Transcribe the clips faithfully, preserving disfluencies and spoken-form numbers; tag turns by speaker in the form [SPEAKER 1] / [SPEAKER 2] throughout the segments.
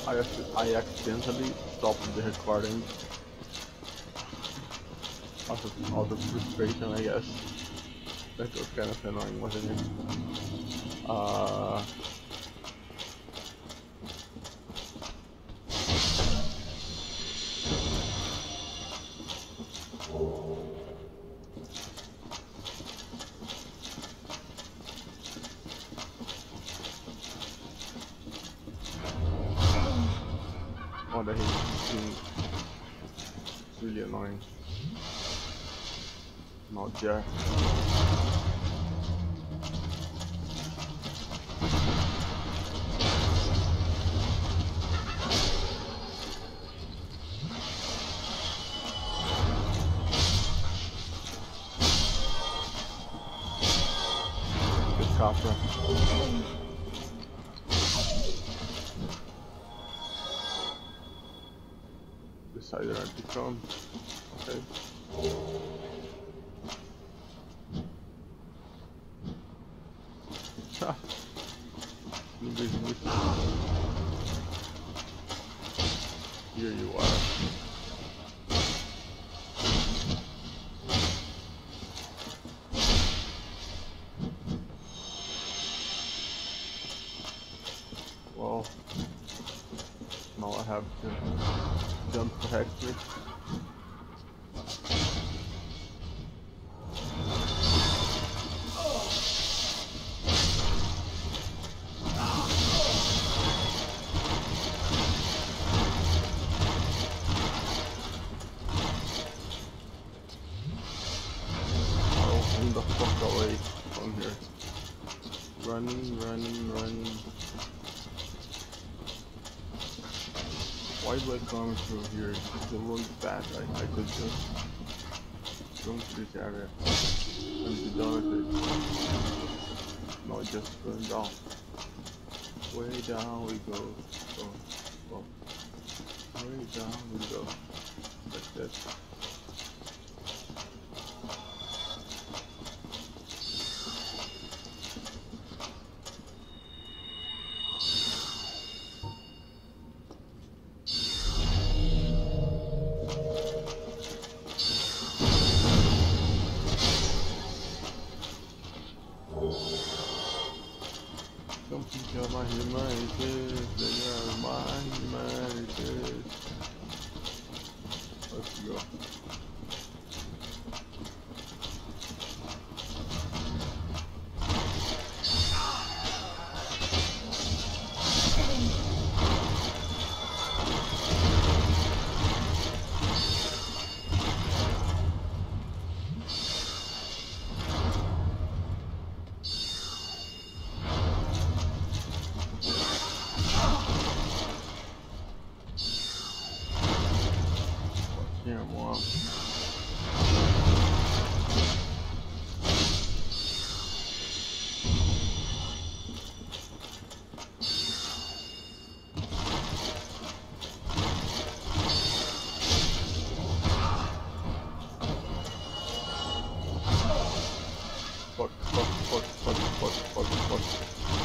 [SPEAKER 1] I acc- I accidentally stopped the recording out of, out of frustration, I guess. That was kind of annoying, wasn't it? Uh, oh, the hit is really annoying. Not there. Good Capra. Decided to come. Okay. Ha! Here you are. Well, now I have to jump correctly. I'll the fuck away from here. Running, running, running. Why do I come through here? It's a little bad. I, I could just go to this area and be done with it. No, just going down. Way down we go. Go, go. Way down we go. Like this. Something tell my humanity, they are my humanity. Let's go. Here, more. Fuck, fuck, fuck, fuck, fuck, fuck, fuck.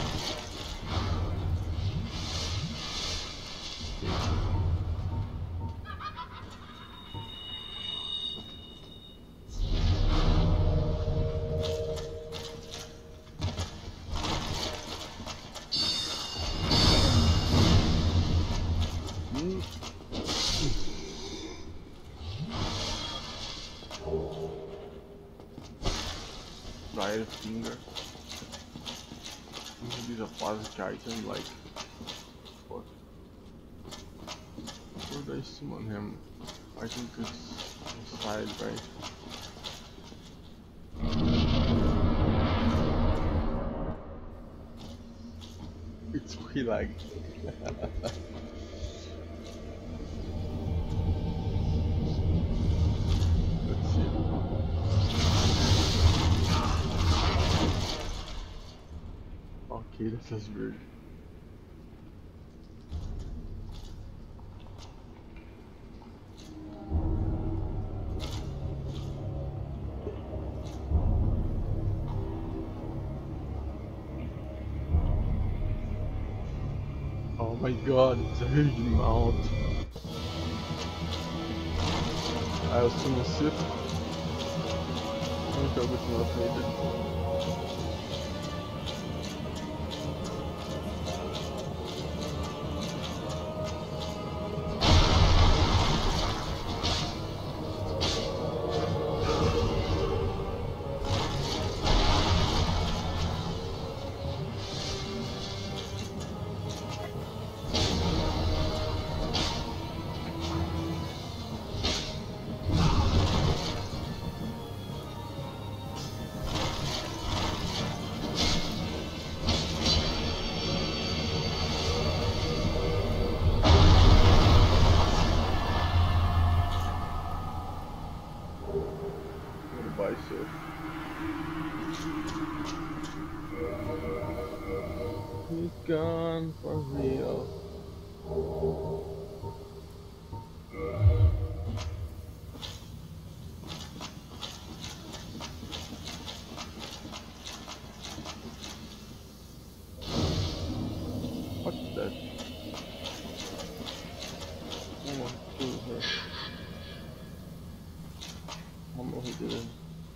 [SPEAKER 1] Right finger. These are positive item like what? Where do I summon him? I think it's inside, right? It's way like let's see. Okay, this is weird. Oh my god, it's a huge amount. Ah, eu sou no circo. Um jogo de uma frente. Bicep. He's gone for real. What's that? Someone killed her. I don't know who did it.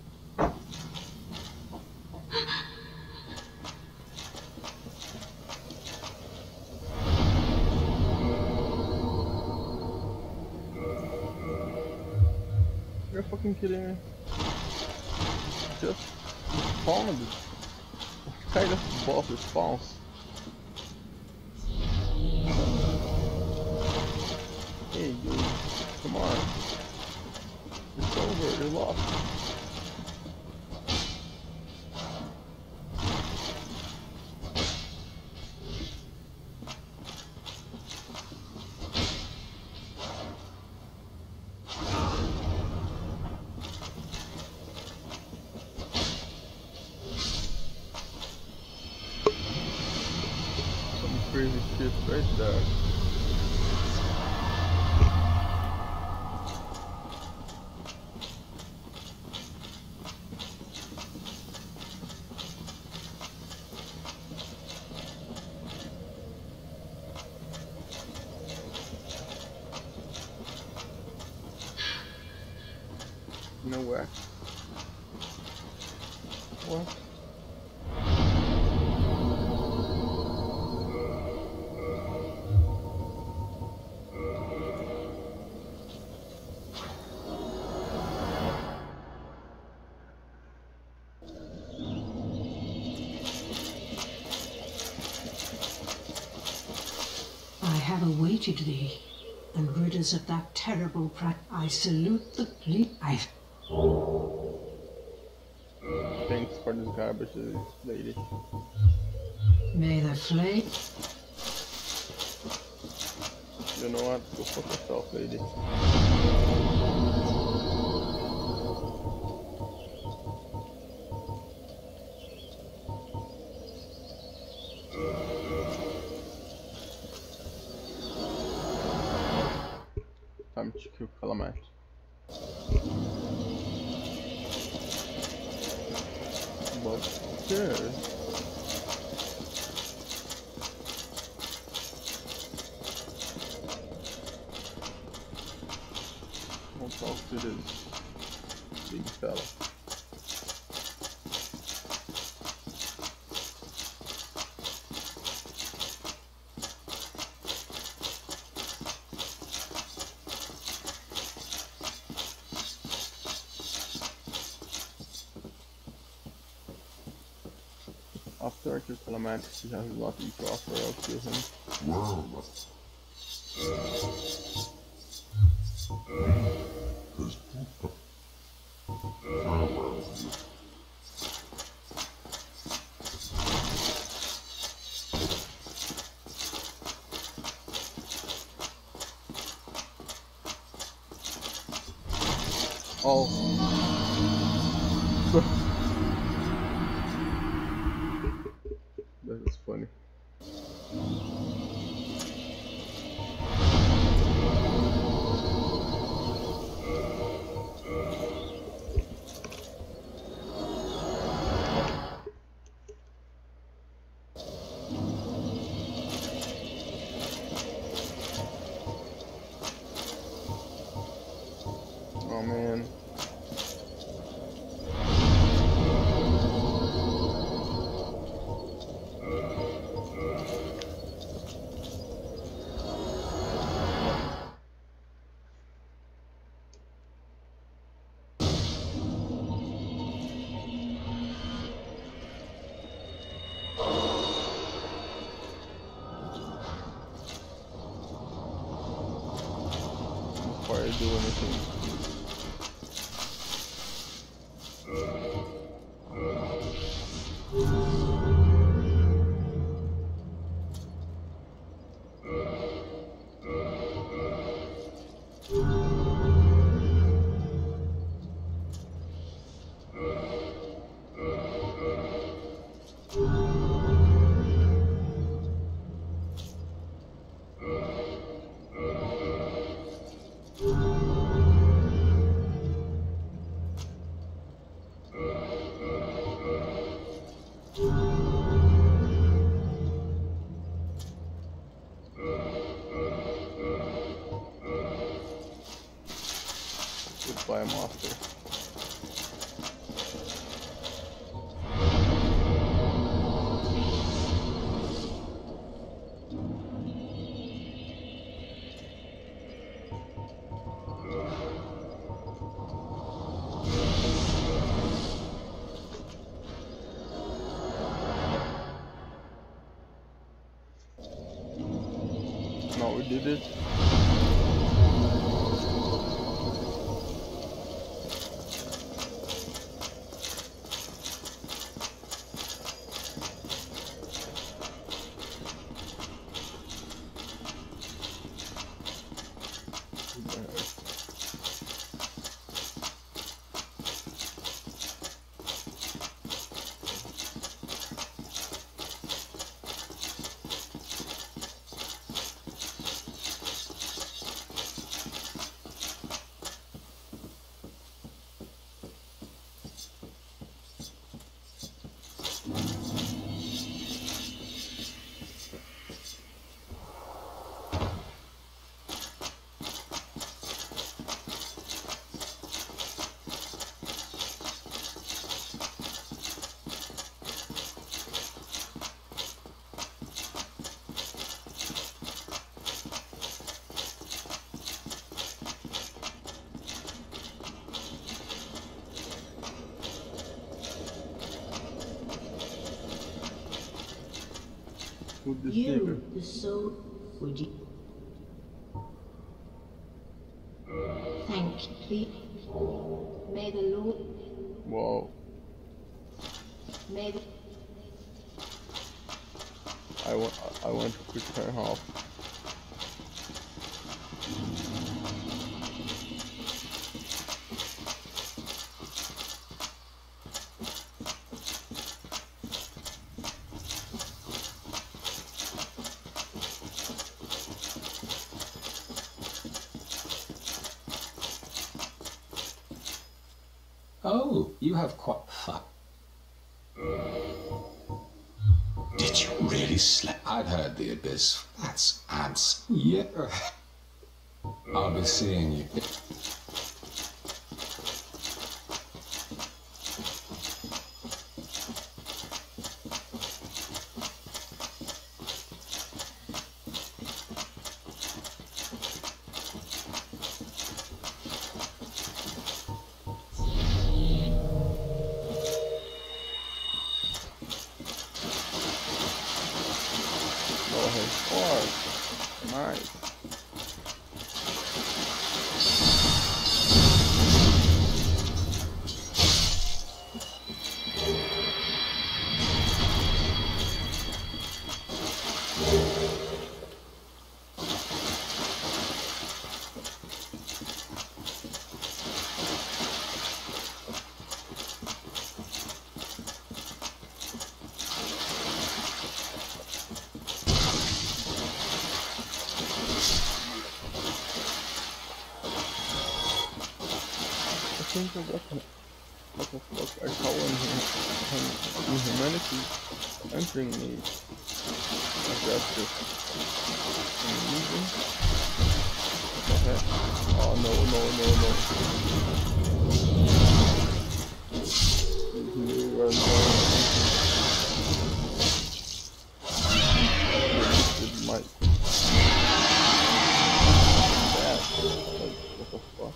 [SPEAKER 1] You're fucking kidding me. Just spawned it. What kind of boss spawns? Hey dude, come on. It's over, you're lost. Crazy shit right there. Nowhere. What?
[SPEAKER 2] I have awaited thee, and rid us of that terrible prat. I salute the fleet. I.
[SPEAKER 1] Thanks for this garbage, lady.
[SPEAKER 2] May the flame.
[SPEAKER 1] You know what? Go fuck yourself, lady. Time to kill Kalamat. But here. I'll talk to this big fella. After I kill Kalamat, he has a lot to offer, I'll kill him.
[SPEAKER 3] Wow.
[SPEAKER 1] Oh. That is funny. I do anything. Goodbye, master. No, we did it. With the
[SPEAKER 2] You,
[SPEAKER 1] speaker.
[SPEAKER 2] the soul, would you? Thank you. May the Lord,
[SPEAKER 1] Wow.
[SPEAKER 2] may the...
[SPEAKER 1] I want I want to quick turn off.
[SPEAKER 3] Oh, you have quite fun. Did you really sleep? I'd heard the abyss. That's ants. Yeah. I'll be seeing you.
[SPEAKER 1] Go ahead. Four. Nice. I think of what the, what the fuck I saw in, hum, in humanity entering me. I guess this illusion. What the heck? Oh no no no no. These new random. It might. That. What the fuck?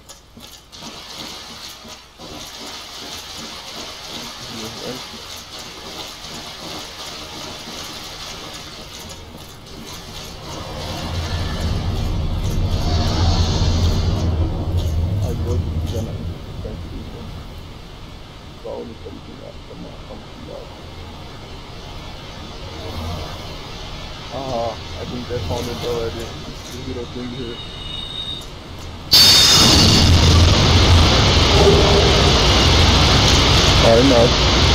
[SPEAKER 1] found it already. This little thing here. Why not?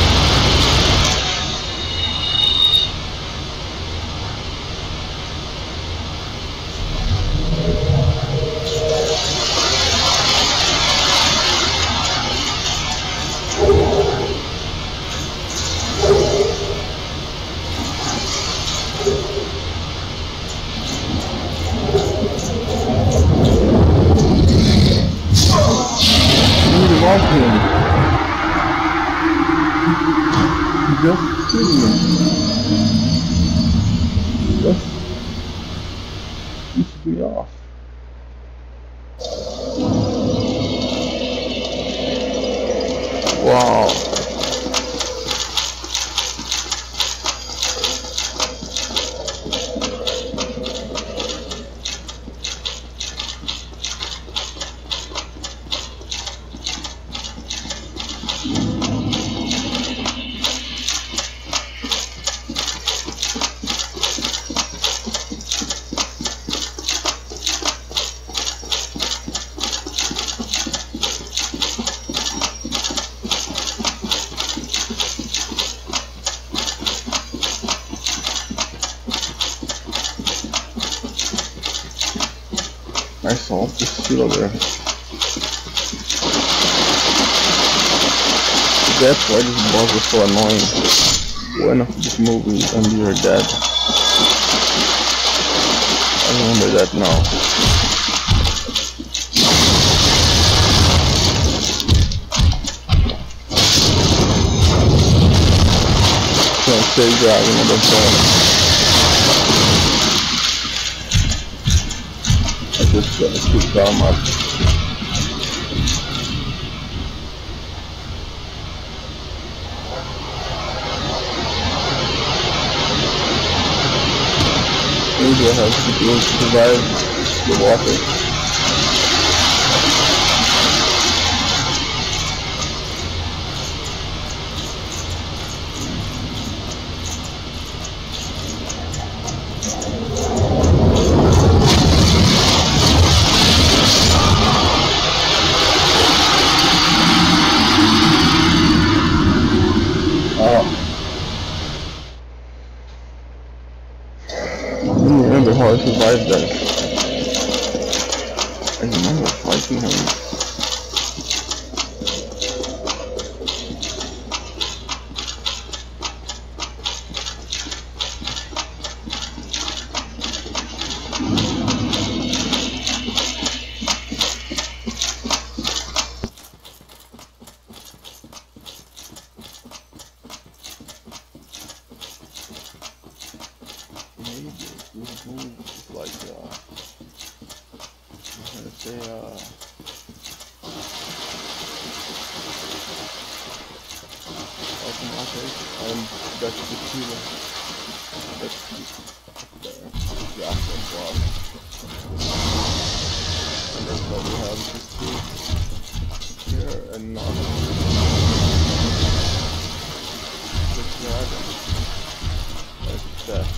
[SPEAKER 1] Just kidding me. Just pissed me off. Wow. I saw this shit over there. That's why this boss was so annoying. One of this movie and you're dead. I remember that now. Can't stay driving on the phone. Just gonna keep calm up. Maybe I have to be able to survive the water. How I survived that. I remember fighting him. Maybe this move is like, uh, I'm gonna say, uh, automatic, and that's the killer. That's the, the, the actual boss. And that's why we have this tool here and not the dragon. Like that.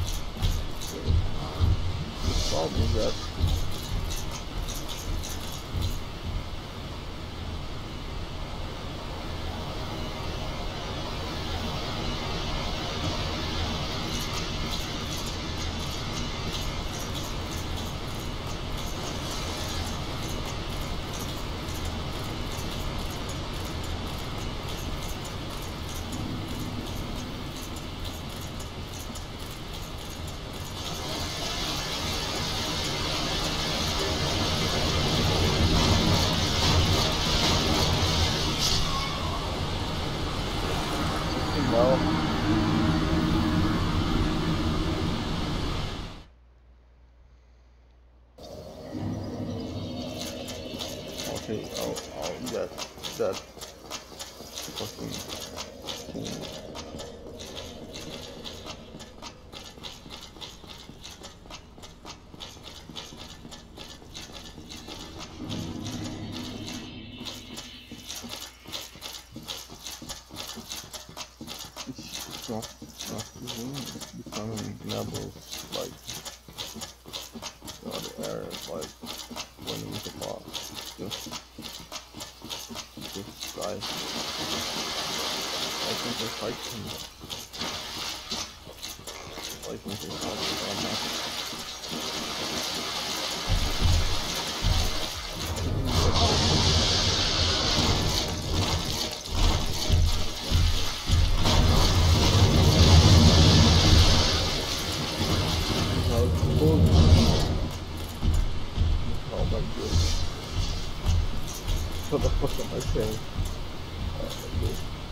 [SPEAKER 1] The problem is that well. Okay, I'll, I'll that that fucking thing. It's not, not even, it's becoming levels like like winning the boss. Just, just die. I think they fight him. I think they fight him on that. What the fuck am I saying? Oh, okay.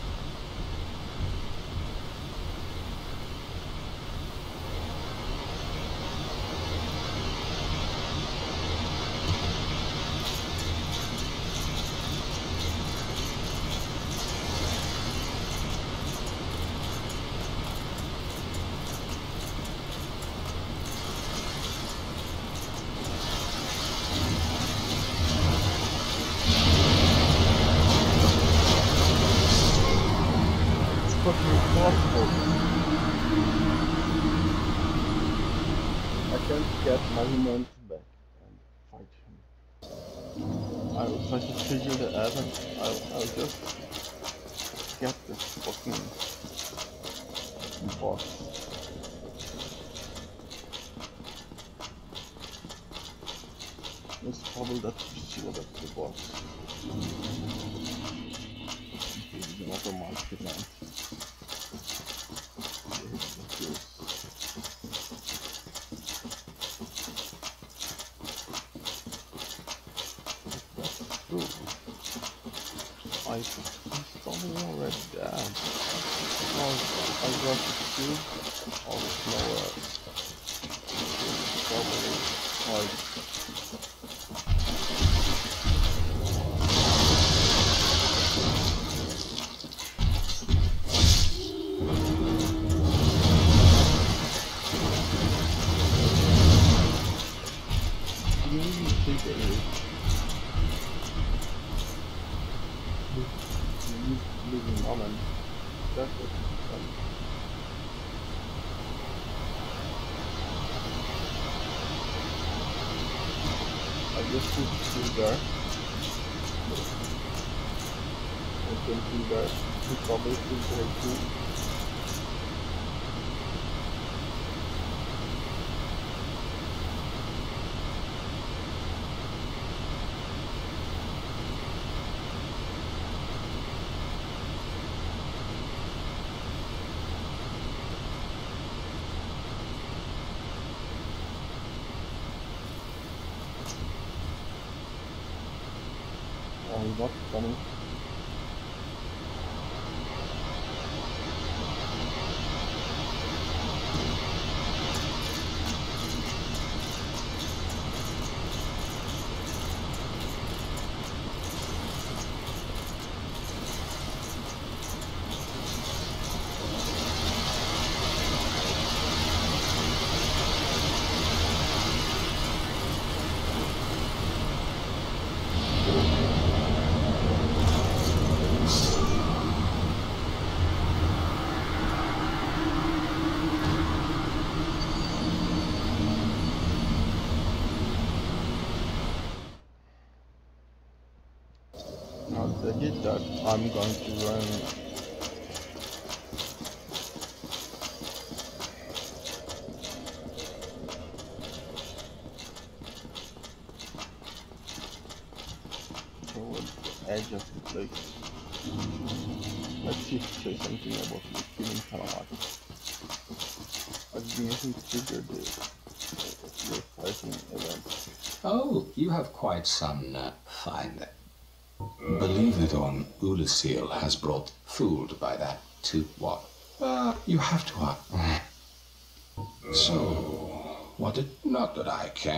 [SPEAKER 1] Fucking impossible. I can't get my momentum back and fight him. I will try to figure the out. I'll, I'll just get this fucking boss. It's probably that sure that's the boss. He's another monster man. I he's probably already dead. Oh, I got the cube. Oh, no, uh, probably like. Living moment. That's what um, I just put two there. I can see that he probably is there too. Oh, he's not coming. Now to hit that, I'm going to run towards the edge of the place. Let's see if it says something about the killing Kalamat. I've been using to trigger the, the fighting event.
[SPEAKER 3] Oh, you have quite some uh, find. Believe it or not, Ulasil has brought fooled by that to what? Uh, you have to uh, So, what did not that I can.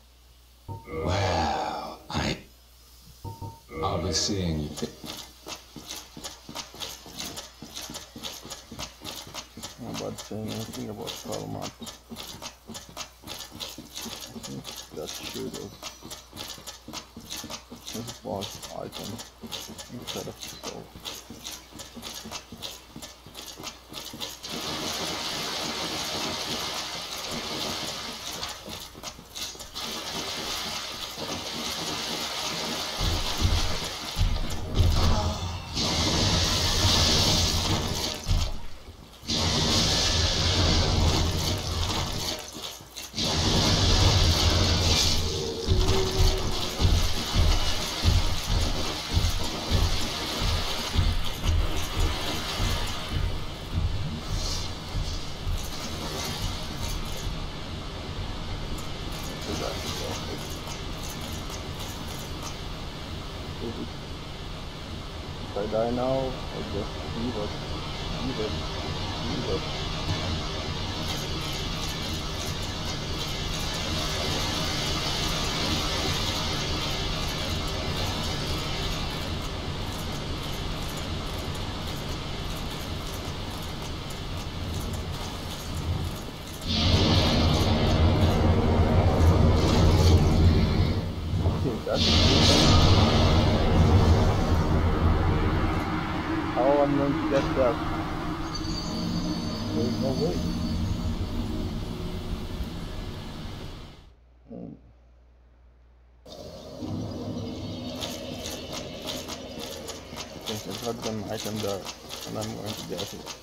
[SPEAKER 3] Well, I I'll be seeing you.
[SPEAKER 1] How about saying anything about Kalamat? I think that should have his boss item instead of the soul. after that. So if, it, if I die now, I just leave it, leave it, leave it. That's how I'm going to get that. There's no way. Hmm. Since I got them item there, and I'm going to get it.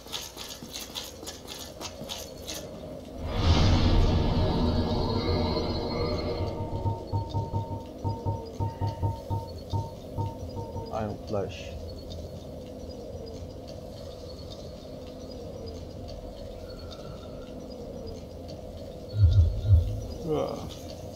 [SPEAKER 1] Iron flesh. Ugh.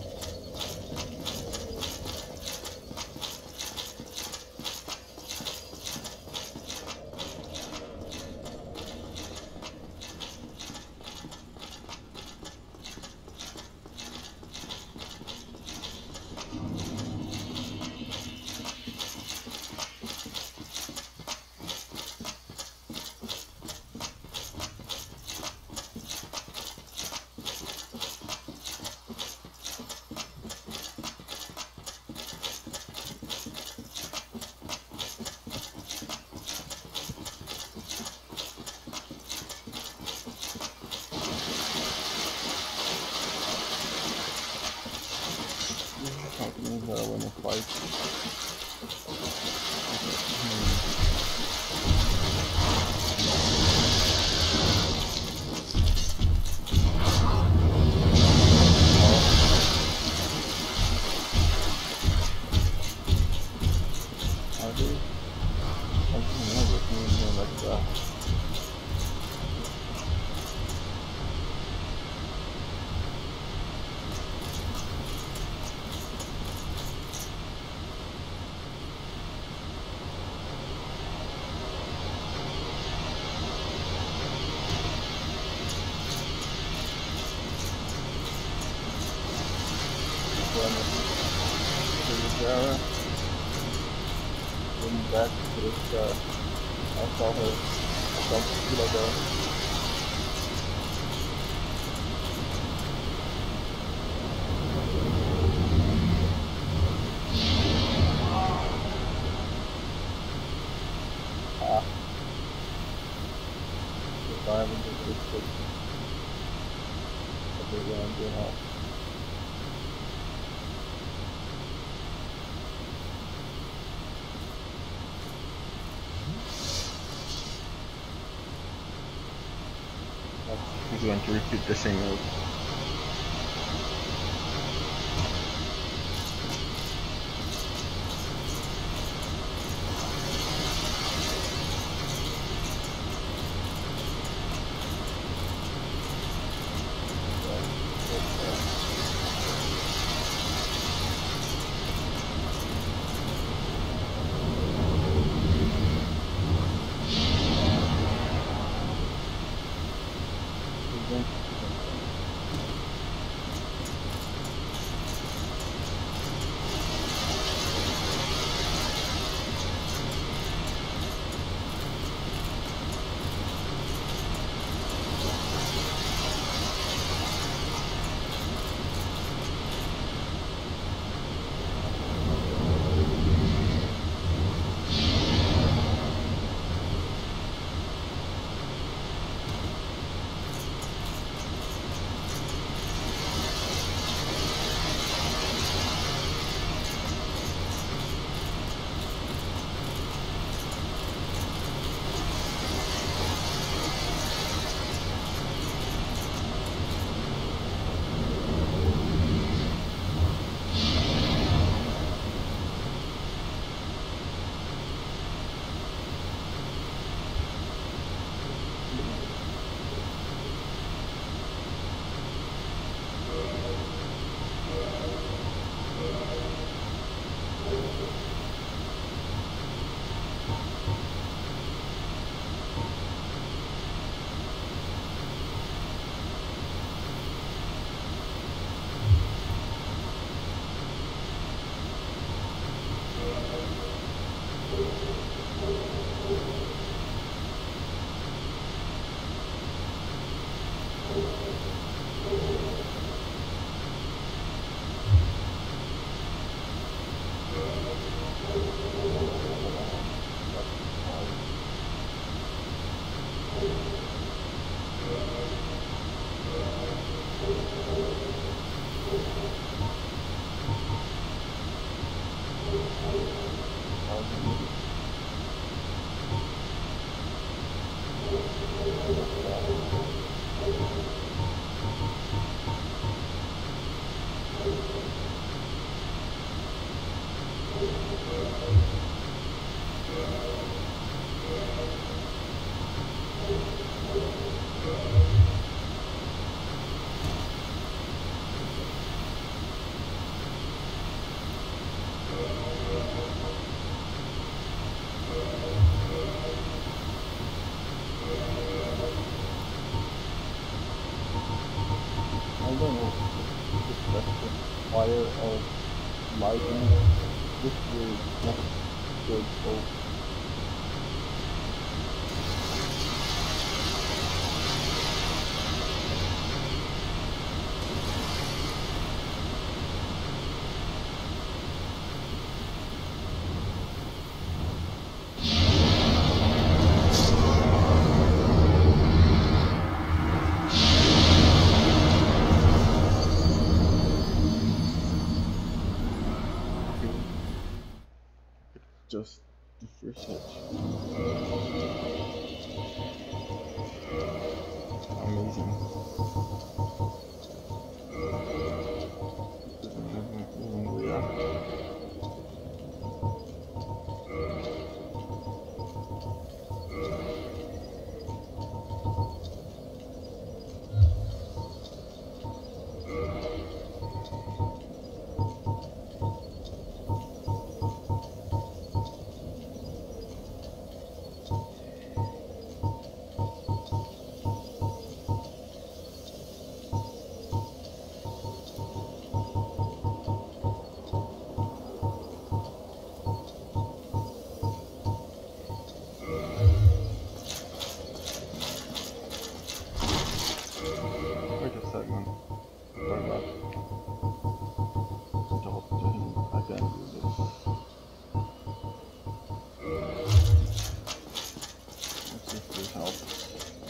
[SPEAKER 1] Something that when I fight. Are they? I don't know what means like that. To this area, going back to this, uh, I saw her, I saw Tequila there. Ah, if I haven't been this quick, I'll be going to do now. He's going to repeat the same move. I don't know if that's the fire or lighting. This way is not good, so just the first hit. Amazing. Doesn't even react. Wait a second. Sorry about talk to him. I can't do this. Let's see if this helps.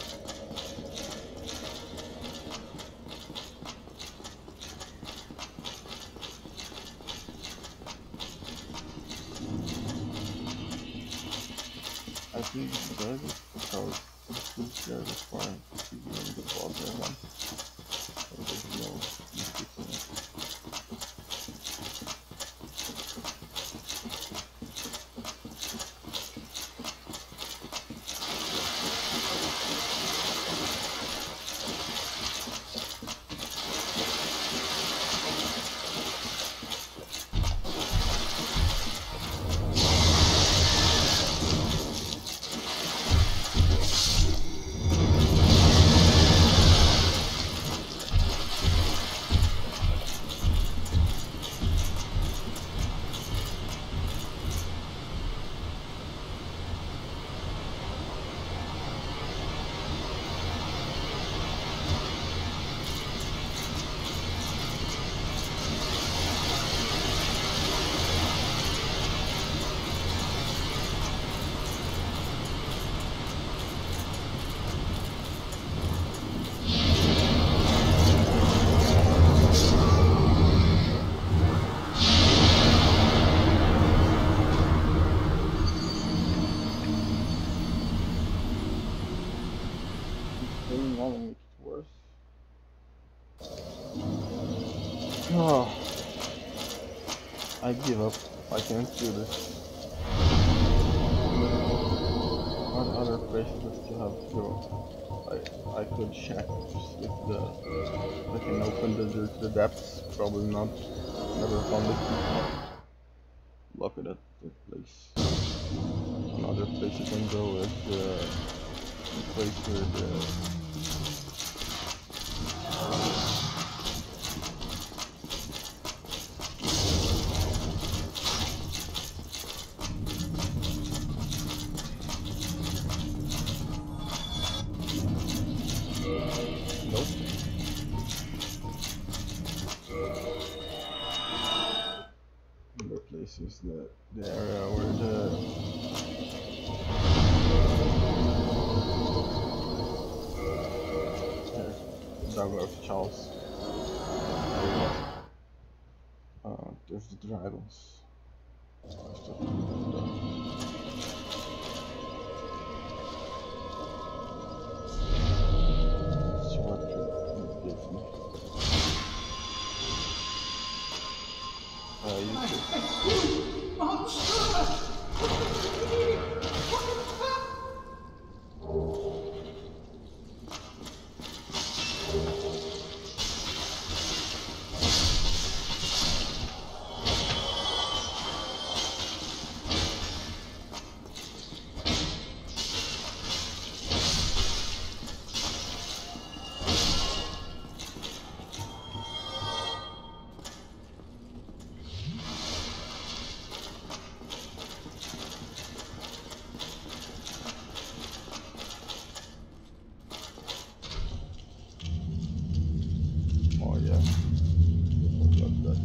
[SPEAKER 1] I think it does it because it's too scared of flying. She's doing the ball there one. So there's no mistake in it. Staying on makes it worse. Oh, I give up. I can't do this. What other places I still have to go? I I could check if the I can open the door to the depths. Probably not. Never found it. Look at that, that place. Another place you can go is uh, the place where the nope. Another place is the the area where the Douglas Charles. Uh, there's the dragons. Uh, you too.
[SPEAKER 2] Monster!
[SPEAKER 1] Oh yeah. Love that.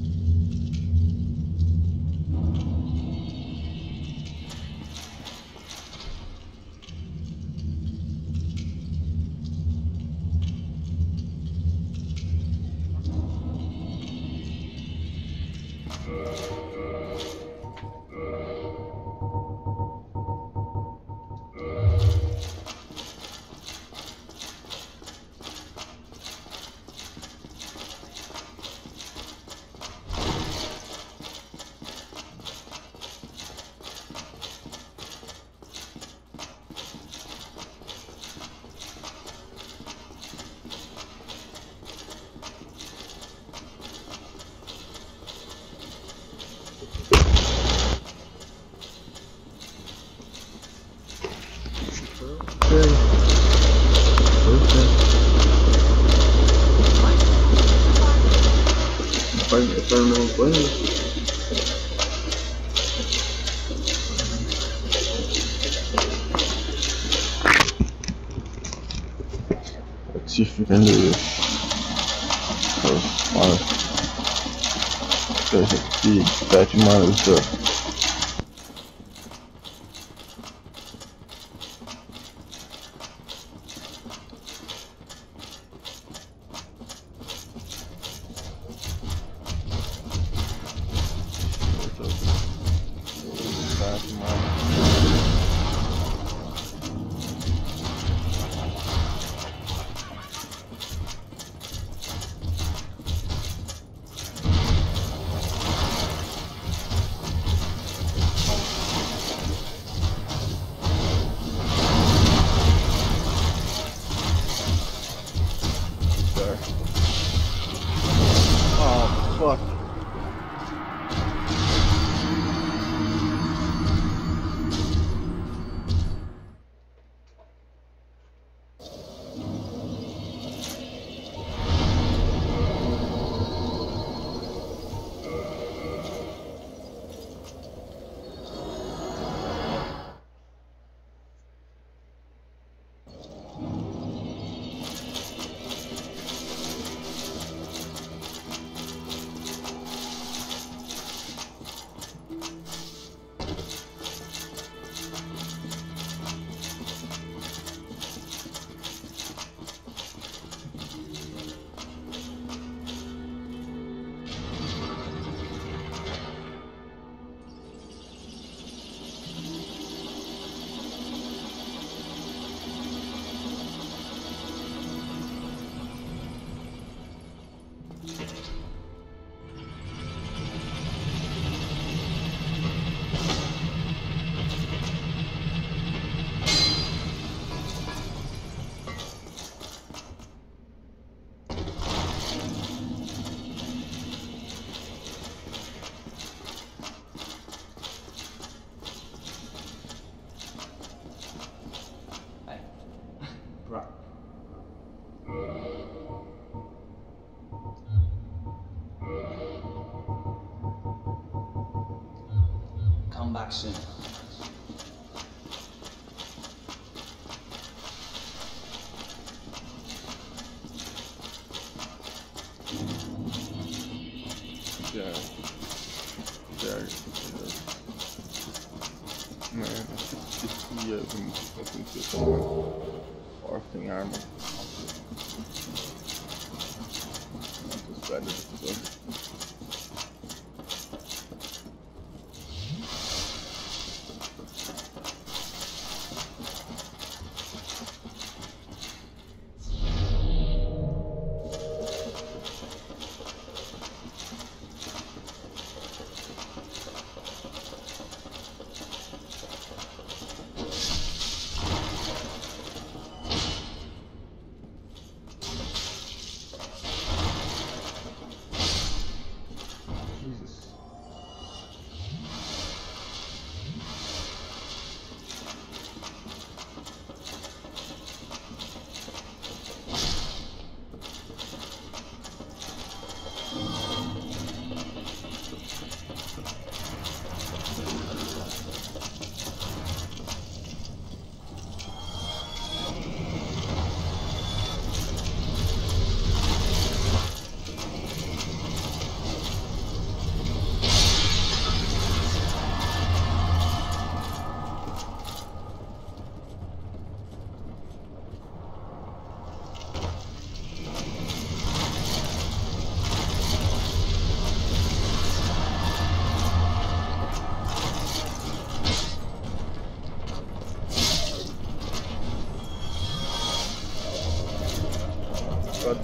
[SPEAKER 1] Okay. Perfect. If I, if I remember playing. Let's see if we can do this. First, honest. There's a big fat amount of stuff. Oh, fuck.
[SPEAKER 3] Come back soon.
[SPEAKER 1] Yeah. Yeah. Man, fifty years and fucking system. Orphan armor. Just better stuff.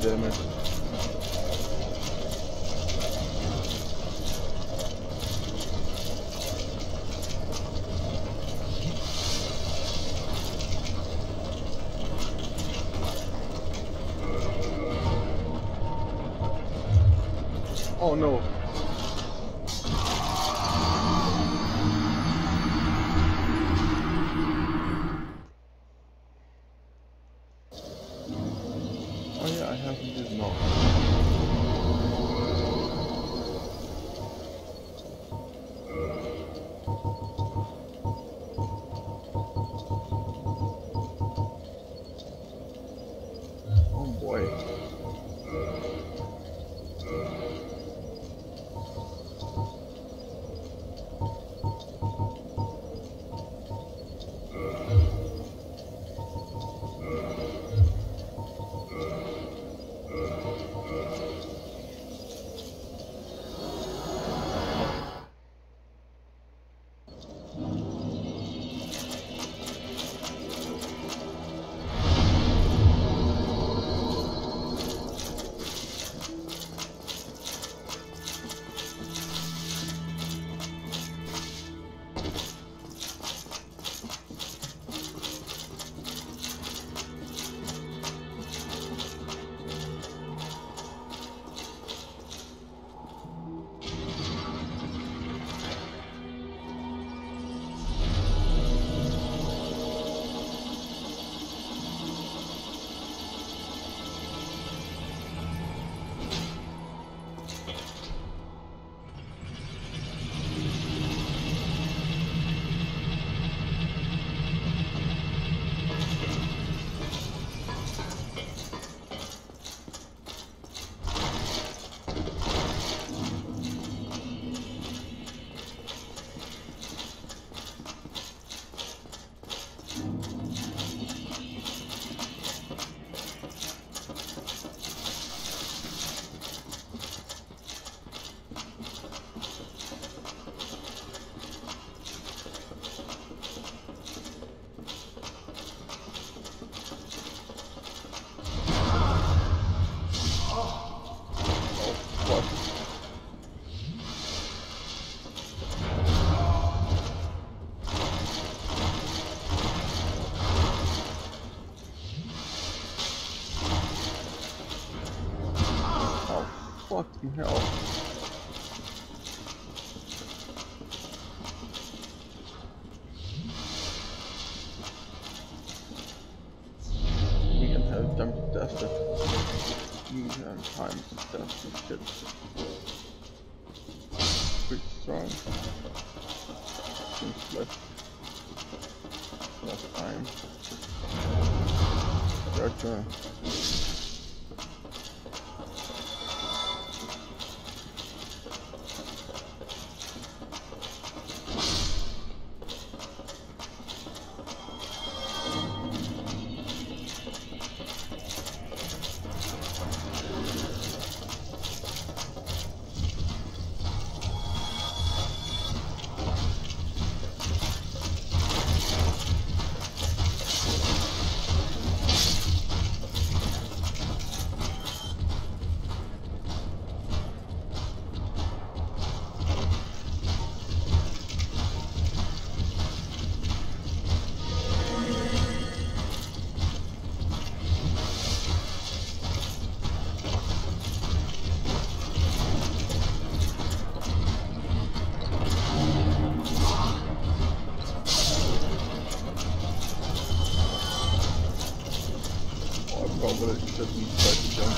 [SPEAKER 1] damn it. Oh no. Oh yeah, I have this knock. Oh boy. Fucking hell. We can have time to test it. We can have time to test this shit. Pretty strong. Seems less. Less time. Gotcha. But it doesn't try to jump.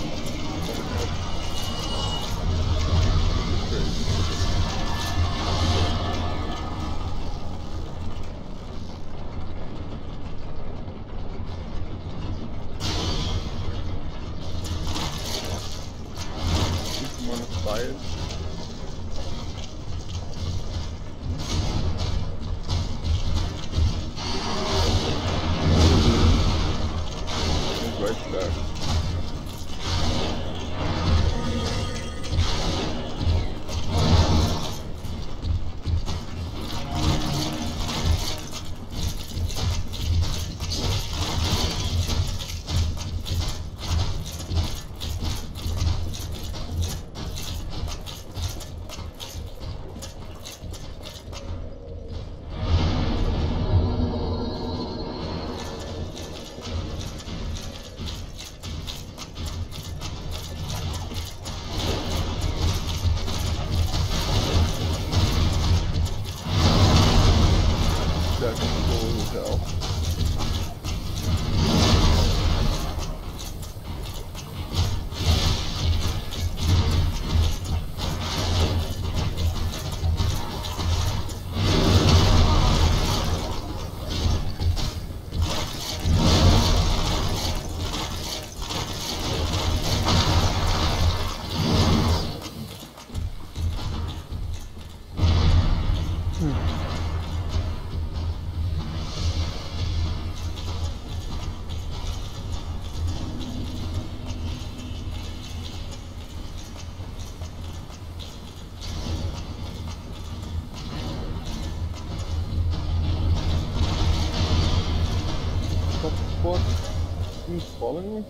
[SPEAKER 1] Keep on the fire. Right there. things following me?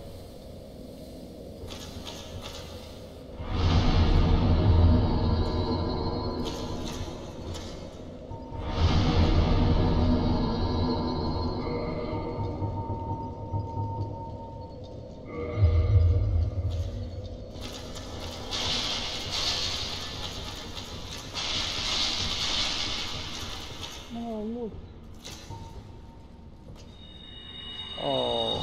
[SPEAKER 1] Oh, look. Oh.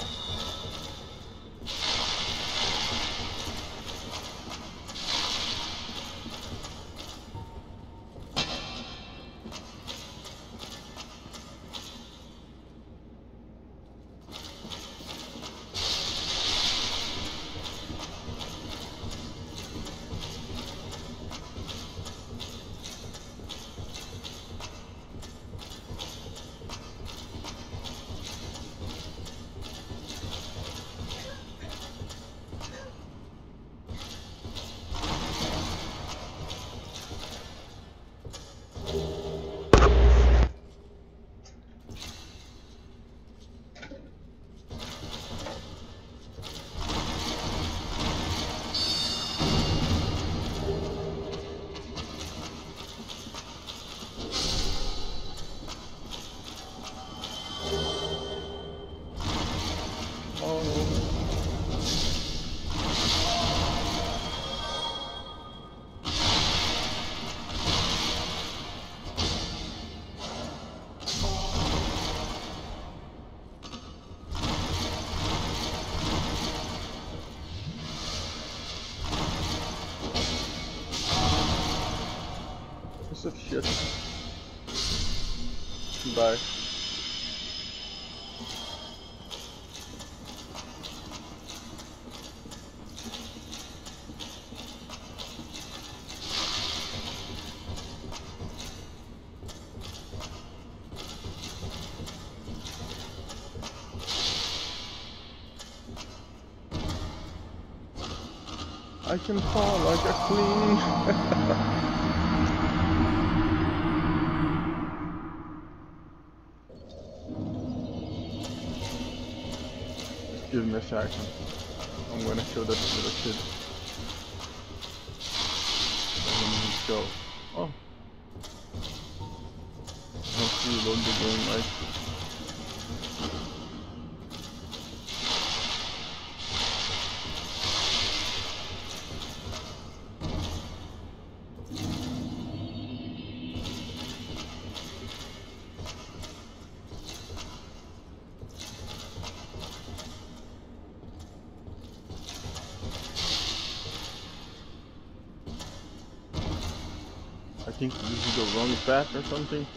[SPEAKER 1] Piece of shit. Bye. I can fall like a queen. Give me a second. I'm gonna show that little kid. Let me just go. Oh. I have to reload the game, right? I think this is the wrong path or something.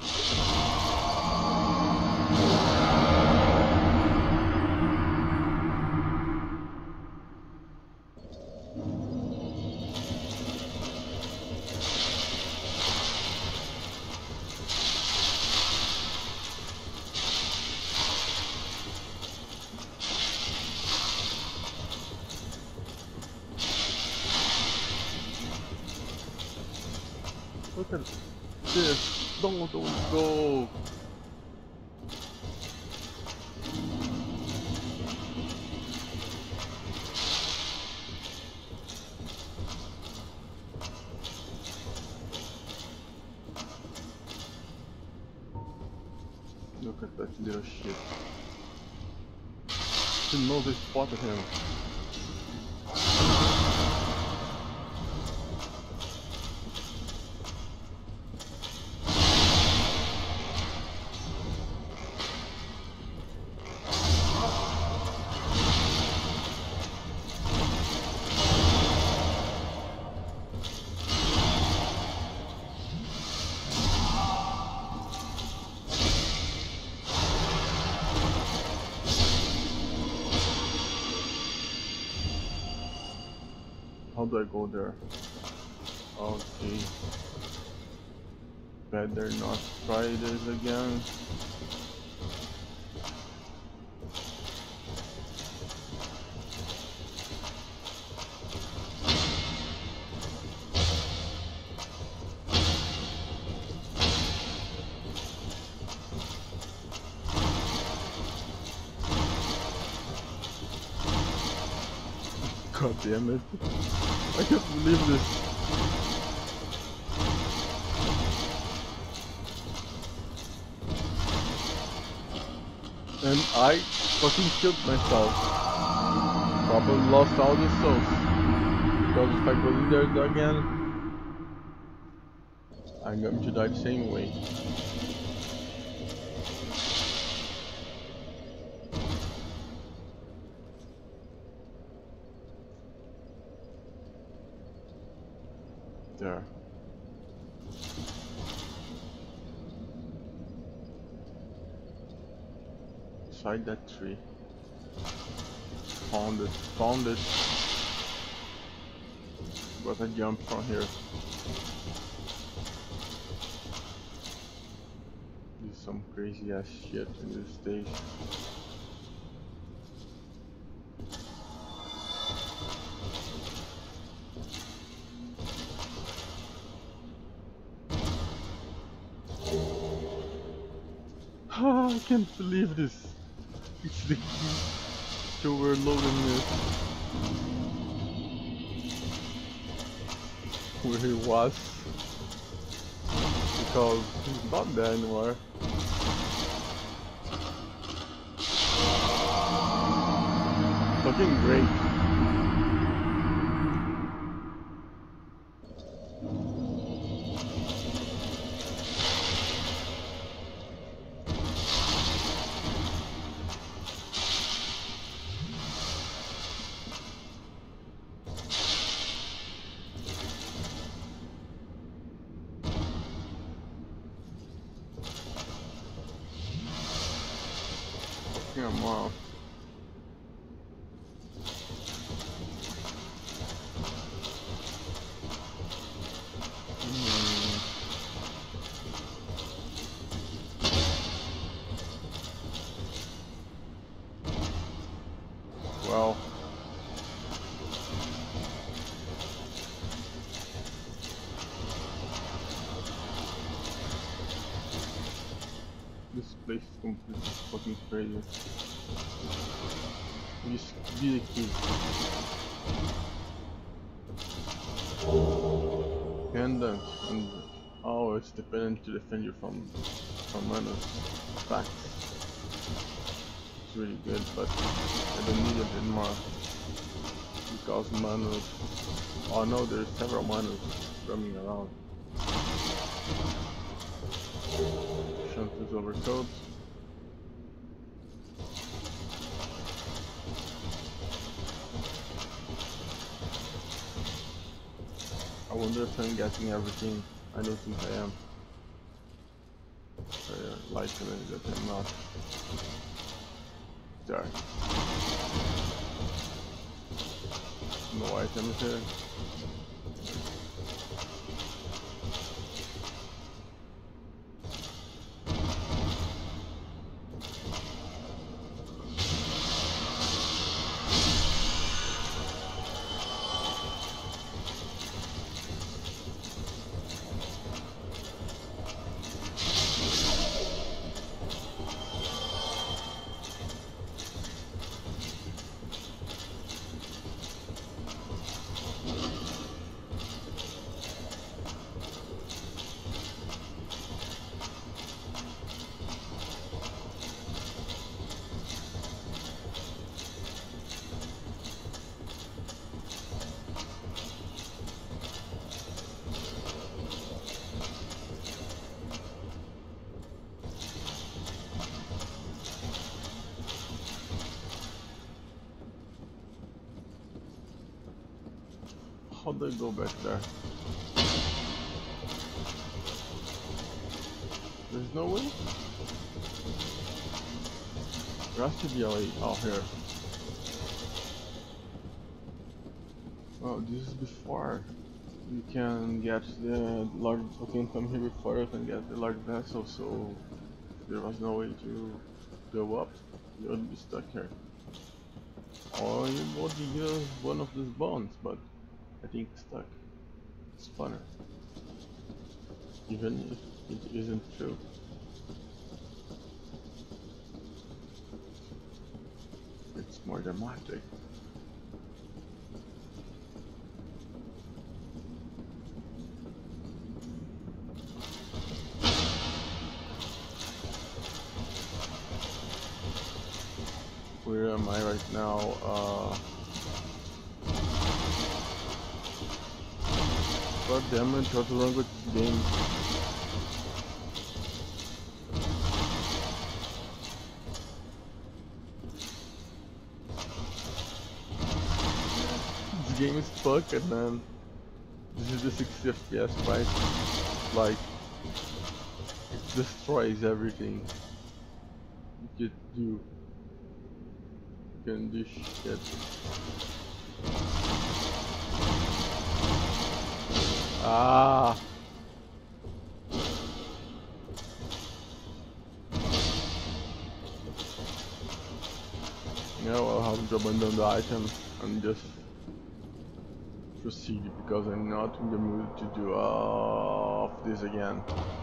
[SPEAKER 1] Look at this. Don't, don't go. Look at that little shit. He knows I spotted him. How do I go there? Okay. Better not try this again. God damn it. I can't believe this. And I fucking killed myself. Probably lost all the souls. Because if I go in there again, I'm going to die the same way. There. Inside that tree. Found it. Found it. But I jumped from here. There's some crazy ass shit in this stage. I can't believe this. It's the key to overloading this. Where he was. Because he's not there anymore. Fucking great. Fucking off. Well, this place is completely fucking crazy. Just be the key. Pendant and oh, it's dependent to defend you from from Manos attacks. It's really good, but I don't need it anymore because Manos. Oh no, there's several Manos roaming around. Shanta's overcoat. I wonder if I'm getting everything. I don't think I am. I like to me that I'm not. There. No items here. How do I go back there? There's no way? There has to be a way out here. Oh, this is before you can get the large. You can come here before you can get the large vessel, so there was no way to go up. You would be stuck here. Or you would use one of these bones, but I think stuck. It's funner. Even if it isn't true. It's more dramatic. Where am I right now? Uh, God damn it, what's wrong with this game? This game is fucked, man. This is the sixty F P S, right? Like, it destroys everything you could do. You can do shit. Ah! Yeah, well, I'll have to abandon the item and just proceed because I'm not in the mood to do all of this again.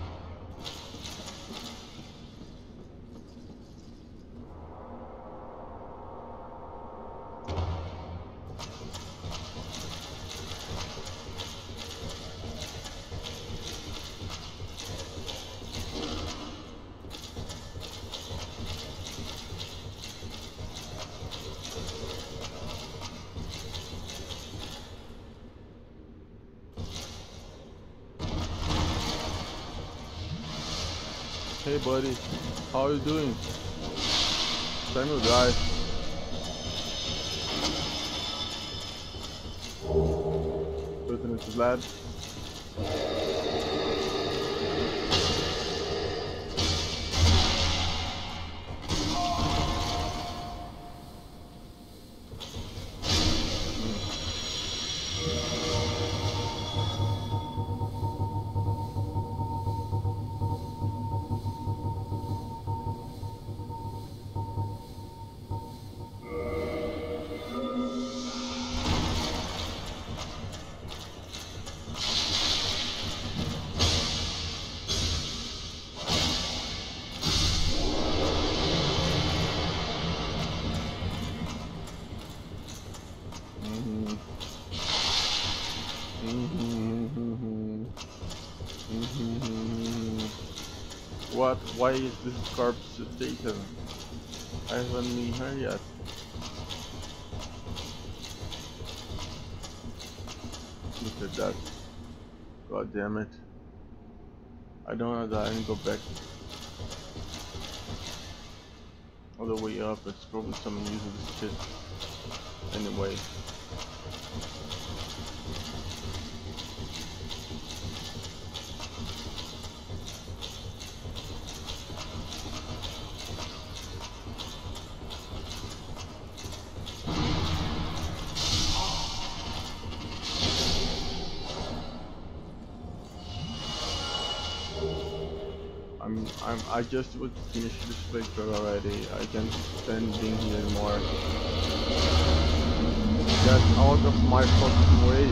[SPEAKER 1] Hey buddy, how you doing? Time to die. Lieutenant Vlad. What? Why is this corpse taken? I haven't been here yet. Look at that. God damn it. I don't wanna die and go back all the way up. It's probably some useless shit. Anyway. I'm, I'm, I just would finish this playthrough already. I can't stand being here anymore. Get out of my fucking way.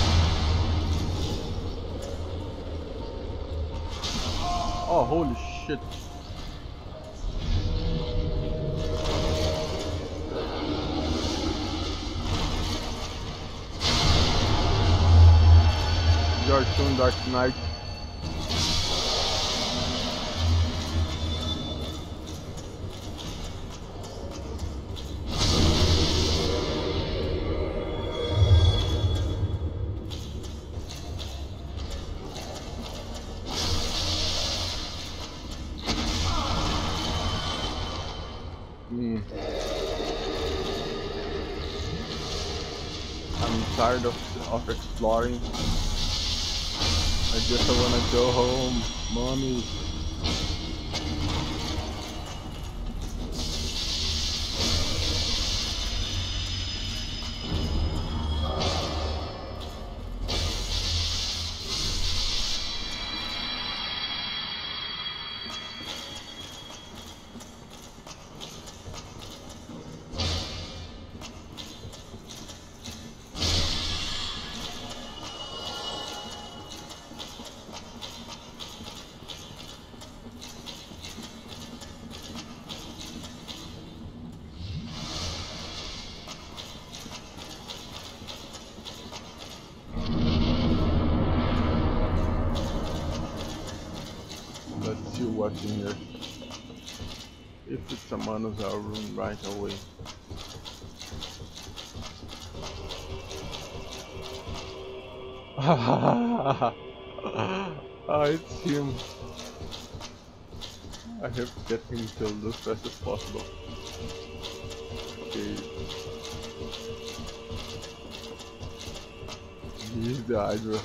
[SPEAKER 1] Oh, holy shit. You're soon, Dark Knight. Mm. I'm tired of, of exploring. I just wanna go home, mommy. Let's see what's in here. If it's a Manus, I'll run right away. Ah, it's him. I have to get him killed as fast as possible. Okay. He's the Hydra.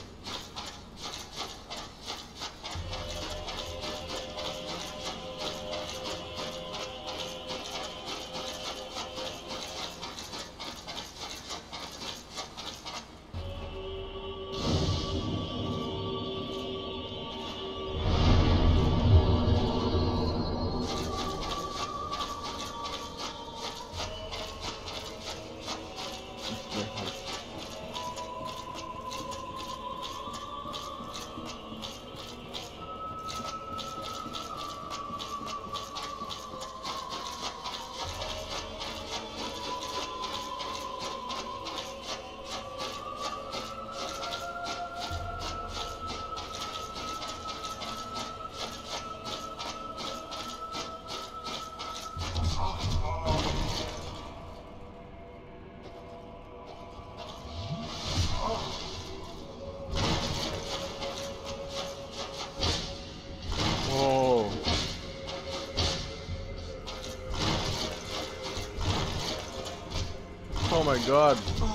[SPEAKER 1] Oh my god.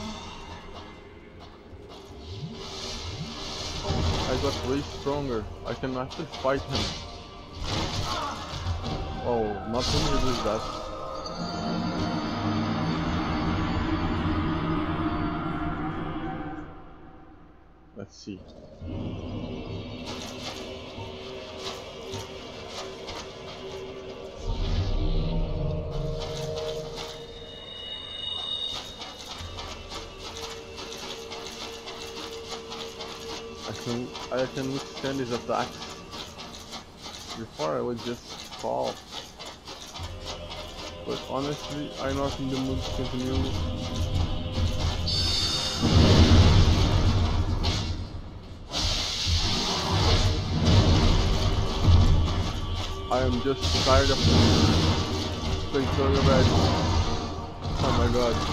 [SPEAKER 1] I got way stronger. I can actually fight him. Oh, nothing to do that. Let's see. I can I can withstand his attacks. Before I would just fall. But honestly, I'm not in the mood to continue. I am just tired of playing so bad. Oh my god.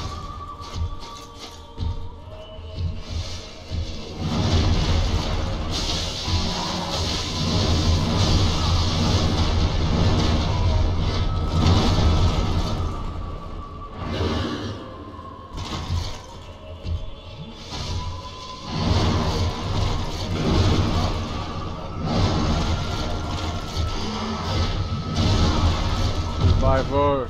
[SPEAKER 1] Survivor.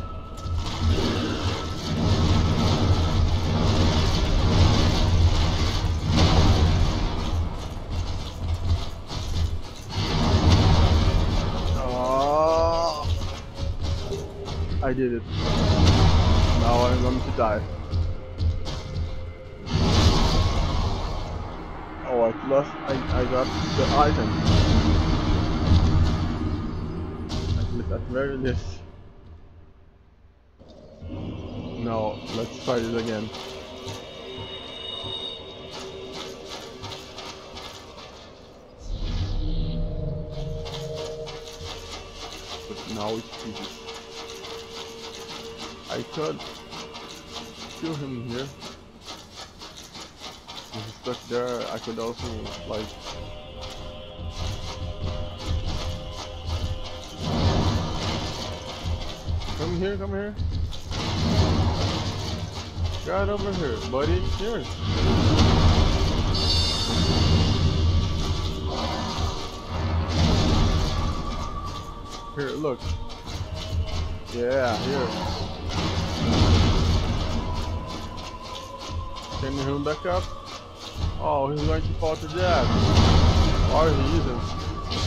[SPEAKER 1] Oh, I did it. Now I'm going to die. Oh, at last I, I got the item. At least at very least. No, let's try it again. But now it's easy. I could kill him here. If he's stuck there, I could also like come here, come here. Get over here, buddy. Here. Here, look. Yeah, here. Can you heal him back up? Oh, he's going to fall to death. Or he isn't.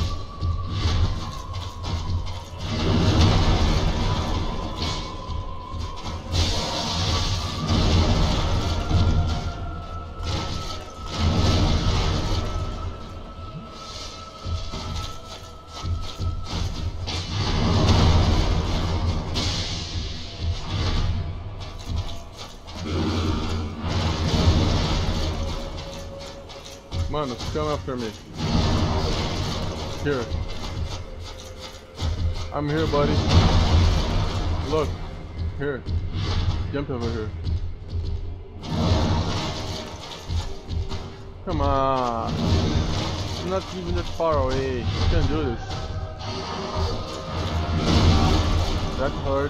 [SPEAKER 1] Mano, come after me. Here. I'm here, buddy. Look, here, jump over here. Come on, I'm not even that far away. You can do this. That hurt.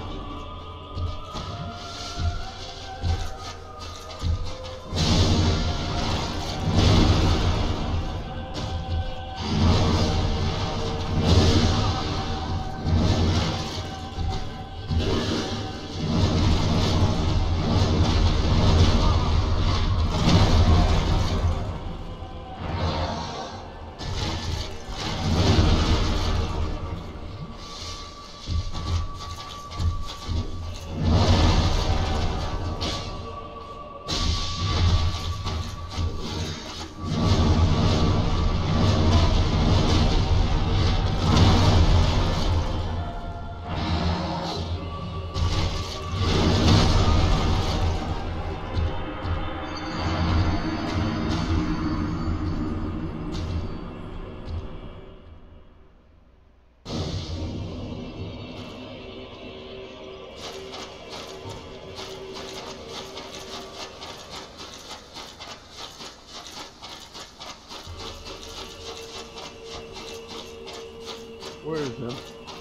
[SPEAKER 1] Where is him?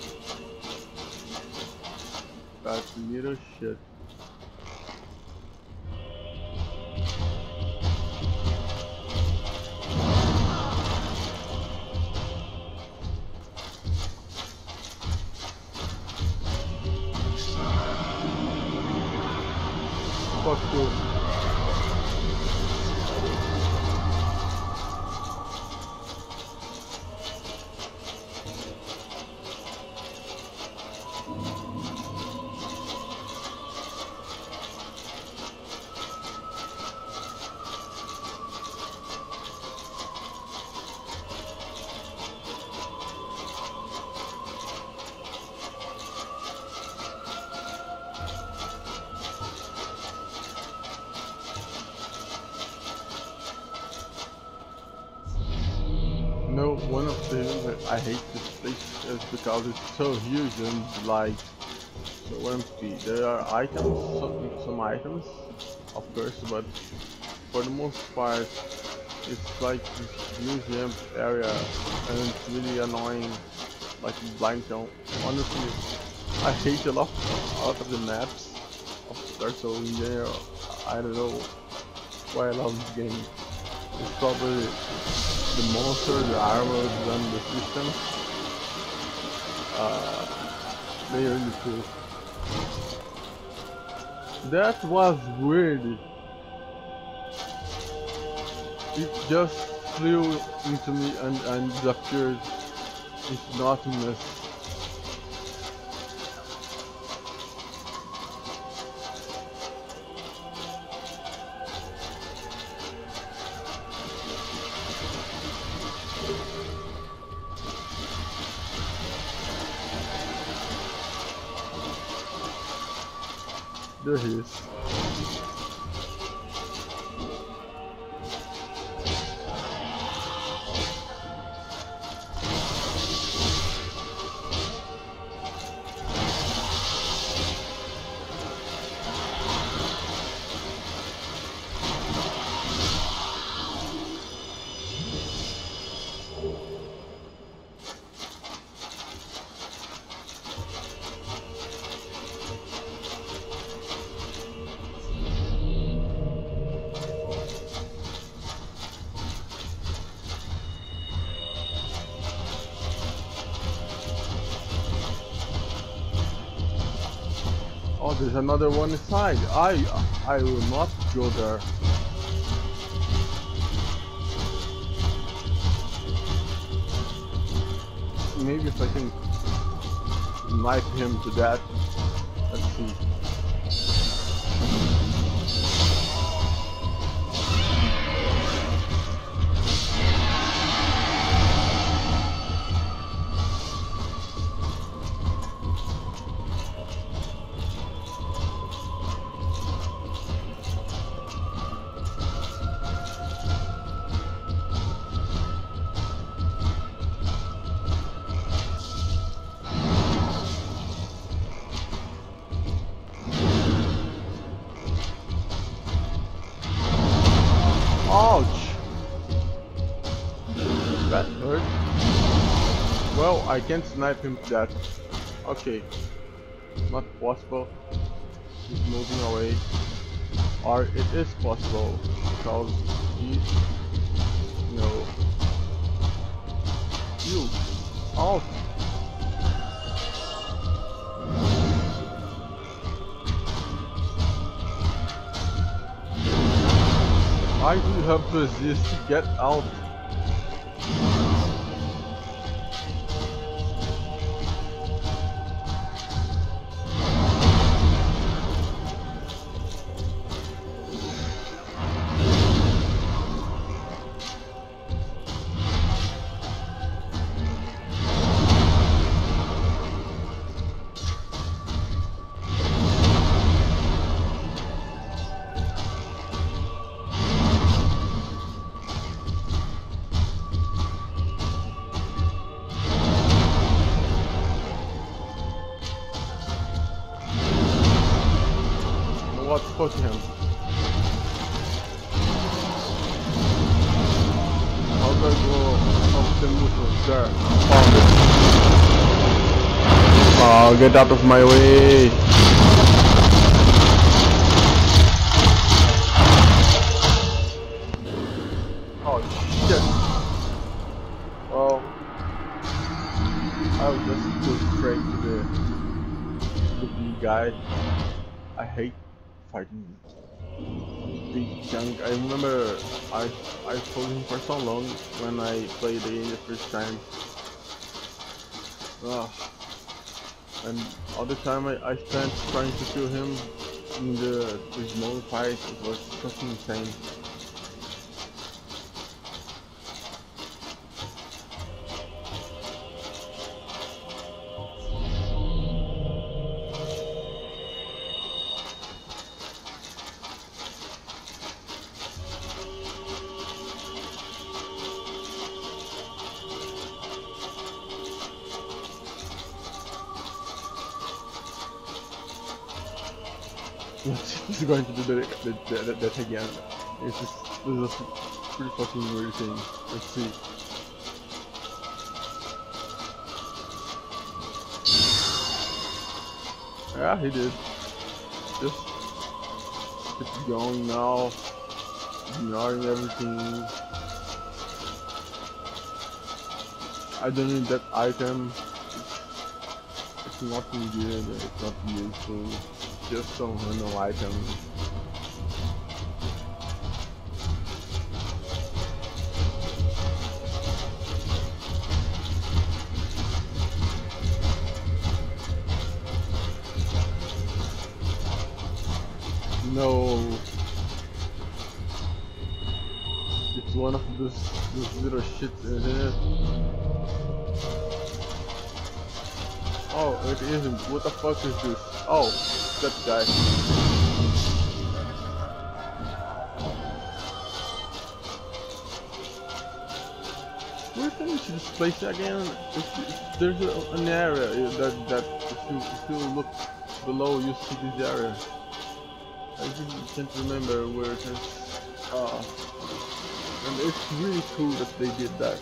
[SPEAKER 1] That little shit. Fuck you. No, one of the reasons that I hate this place is because it's so huge and like so empty. There are items, some, some items, of course, but for the most part, it's like this museum area, and it's really annoying, like blind town. Honestly, I hate a lot, a lot of the maps of Dark Souls in general. I don't know why I love this game. It's probably the monster, the armor, and the system. Uh, they are really cool. That was weird. It just flew into me and, and disappeared into nothingness. There he is. Oh, there's another one inside. I I will not go there. Maybe if I can knife him to death. Let's see. Well, I can't snipe him to that. Okay. Not possible. He's moving away. Or it is possible because he's, you know, you out. Why do you have to resist? Get out. What's pushing him? How do I go off the motor? There. Found it. Oh, get out of my way! Oh shit! Well, I'll just go straight to the the big guy. I hate fighting big junk. I remember I I fought him for so long when I played the game the first time. Ah, and all the time I, I spent trying to kill him in the, the small fight, it was fucking insane. He's going to do that, that, that, that again. It's just, it's a pretty fucking weird thing. Let's see. Yeah, he did. Just keep going now, ignoring everything. I don't need that item. It's, it's nothing good. It's not useful. Just some random item. No, it's one of those those little shits, isn't it? Oh, it isn't. What the fuck is this? Oh, that guy. Where can we see this place again? If, if there's a, an area that that if you, if you look below, you see this area. I really can't remember where it is. Uh, and it's really cool that they did that.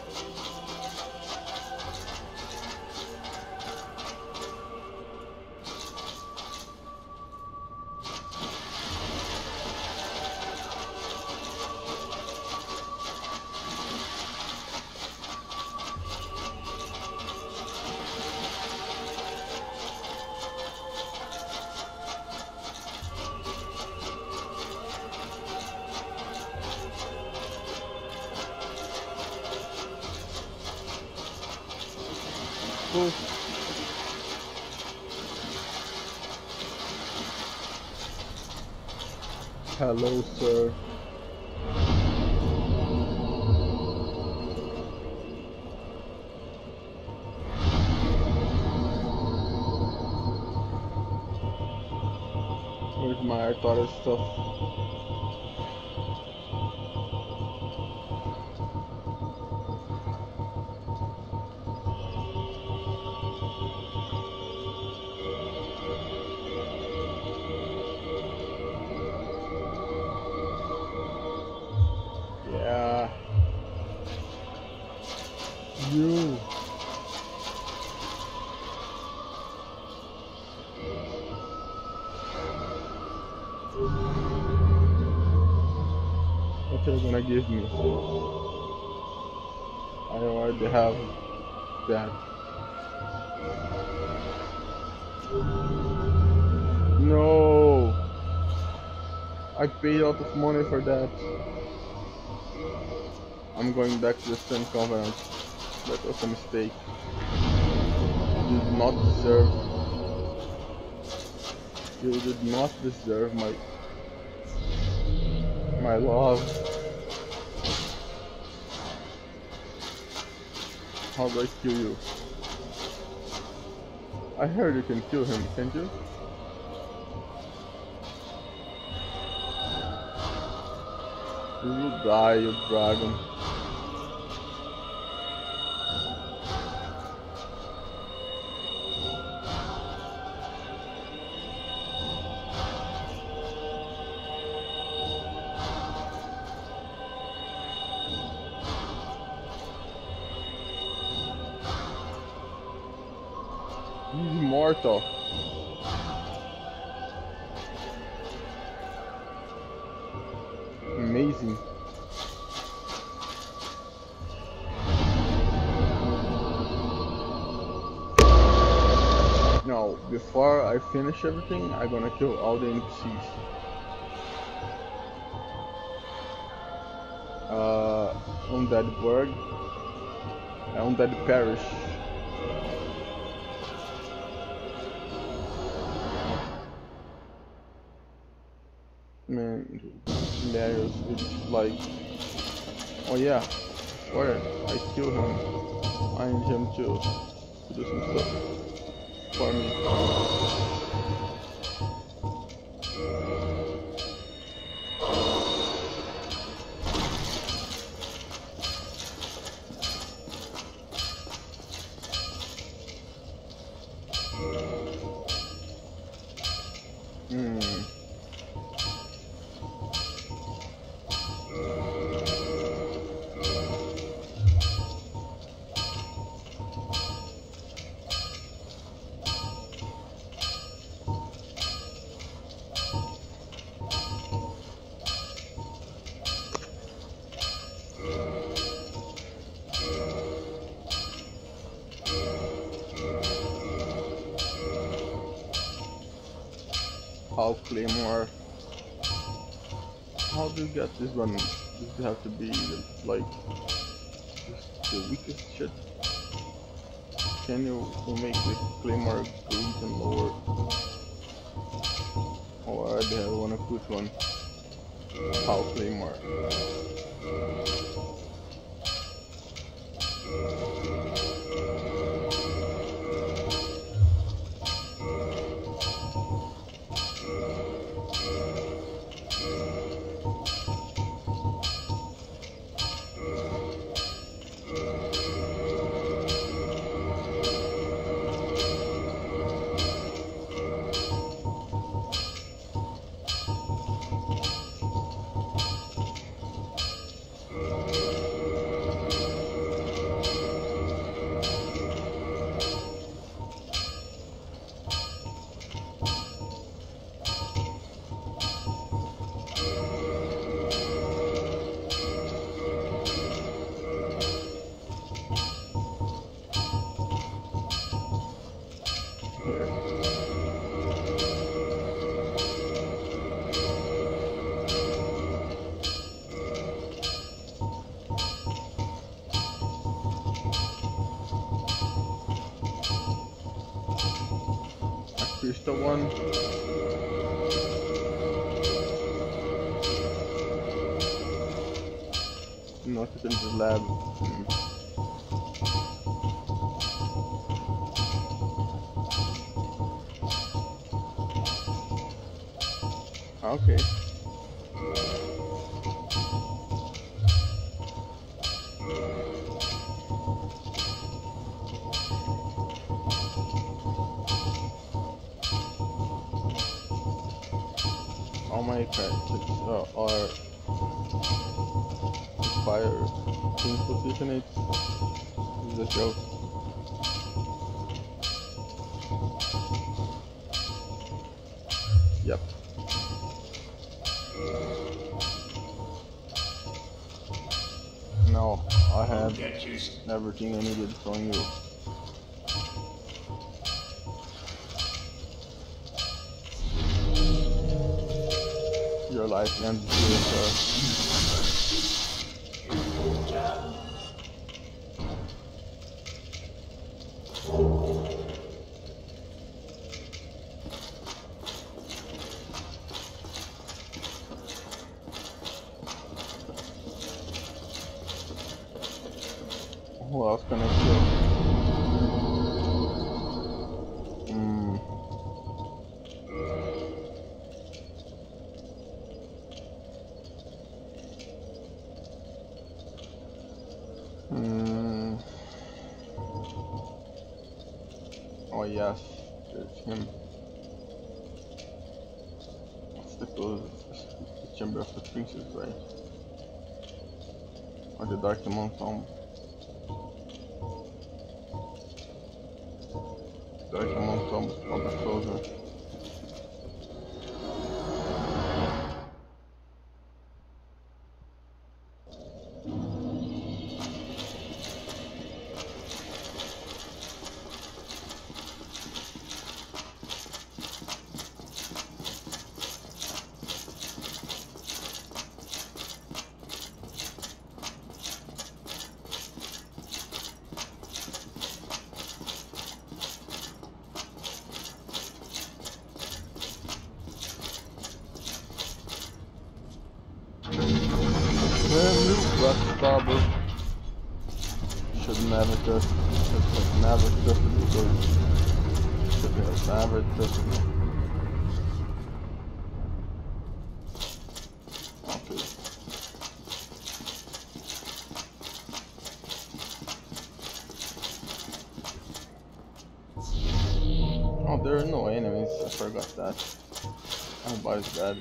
[SPEAKER 1] Cool. Hello, sir. Where's my Arthur stuff? You you. What are you gonna give me? I already have that. No! I paid a lot of money for that. I'm going back to the Stone Covenant. That was a mistake. You did not deserve. You did not deserve my my love. How do I kill you? I heard you can kill him, can't you? You will die, you dragon. He's immortal. Amazing. Now, before I finish everything, I'm gonna kill all the N P Cs. Uh, Undead Burg, Undead Parish. Man, hilarious. It's like, oh yeah, where I kill him. I need him to, to do some stuff for me. Hmm. Half Claymore. How do you get this one? Does it have to be like the weakest shit? Can you make the Claymore go even lower? Oh, I already have one of which one? Half Claymore. Crystal one. Not it in the lab. Hmm. Okay. All my characters uh, are fire in position. It's is a joke. Yep. No, I have everything I needed from you. Your life ends here, sir. Who else can I kill? Hmm. Hmm. Oh yes, there's him. What's the close? The Chamber of the Princes, right? Or the Dark Demon Tomb. Dark Demon Tomb is probably closer. Backstabber. Should never trust. Should never trust the good. Should have never trusted me. Okay. Oh, there are no enemies. I forgot that. Everybody's dead.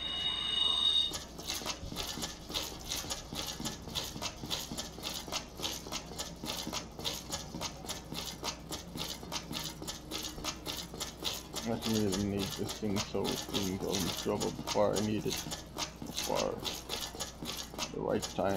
[SPEAKER 1] I didn't really need this thing, so it didn't go in trouble before I need it for the right time.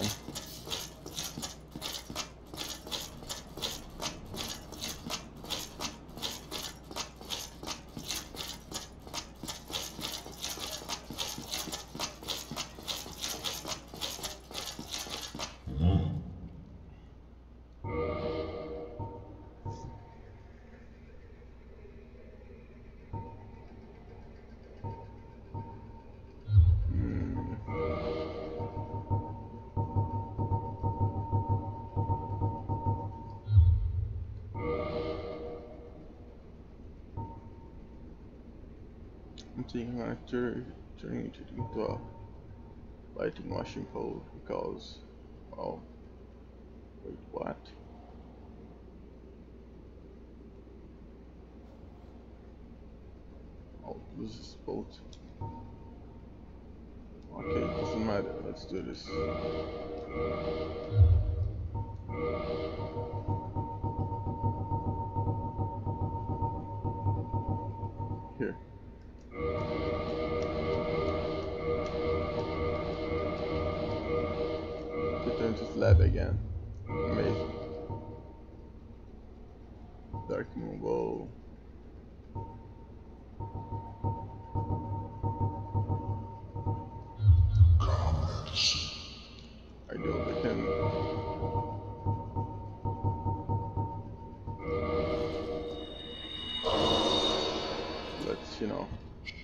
[SPEAKER 1] I'm thinking I turn turning it into a lighting washing pole because, oh, wait, what? Oh, this is boat. Okay, doesn't matter. Let's do this. Here. Return to slab again. Amazing. Dark moon, whoa. I deal with him. Let's, you know.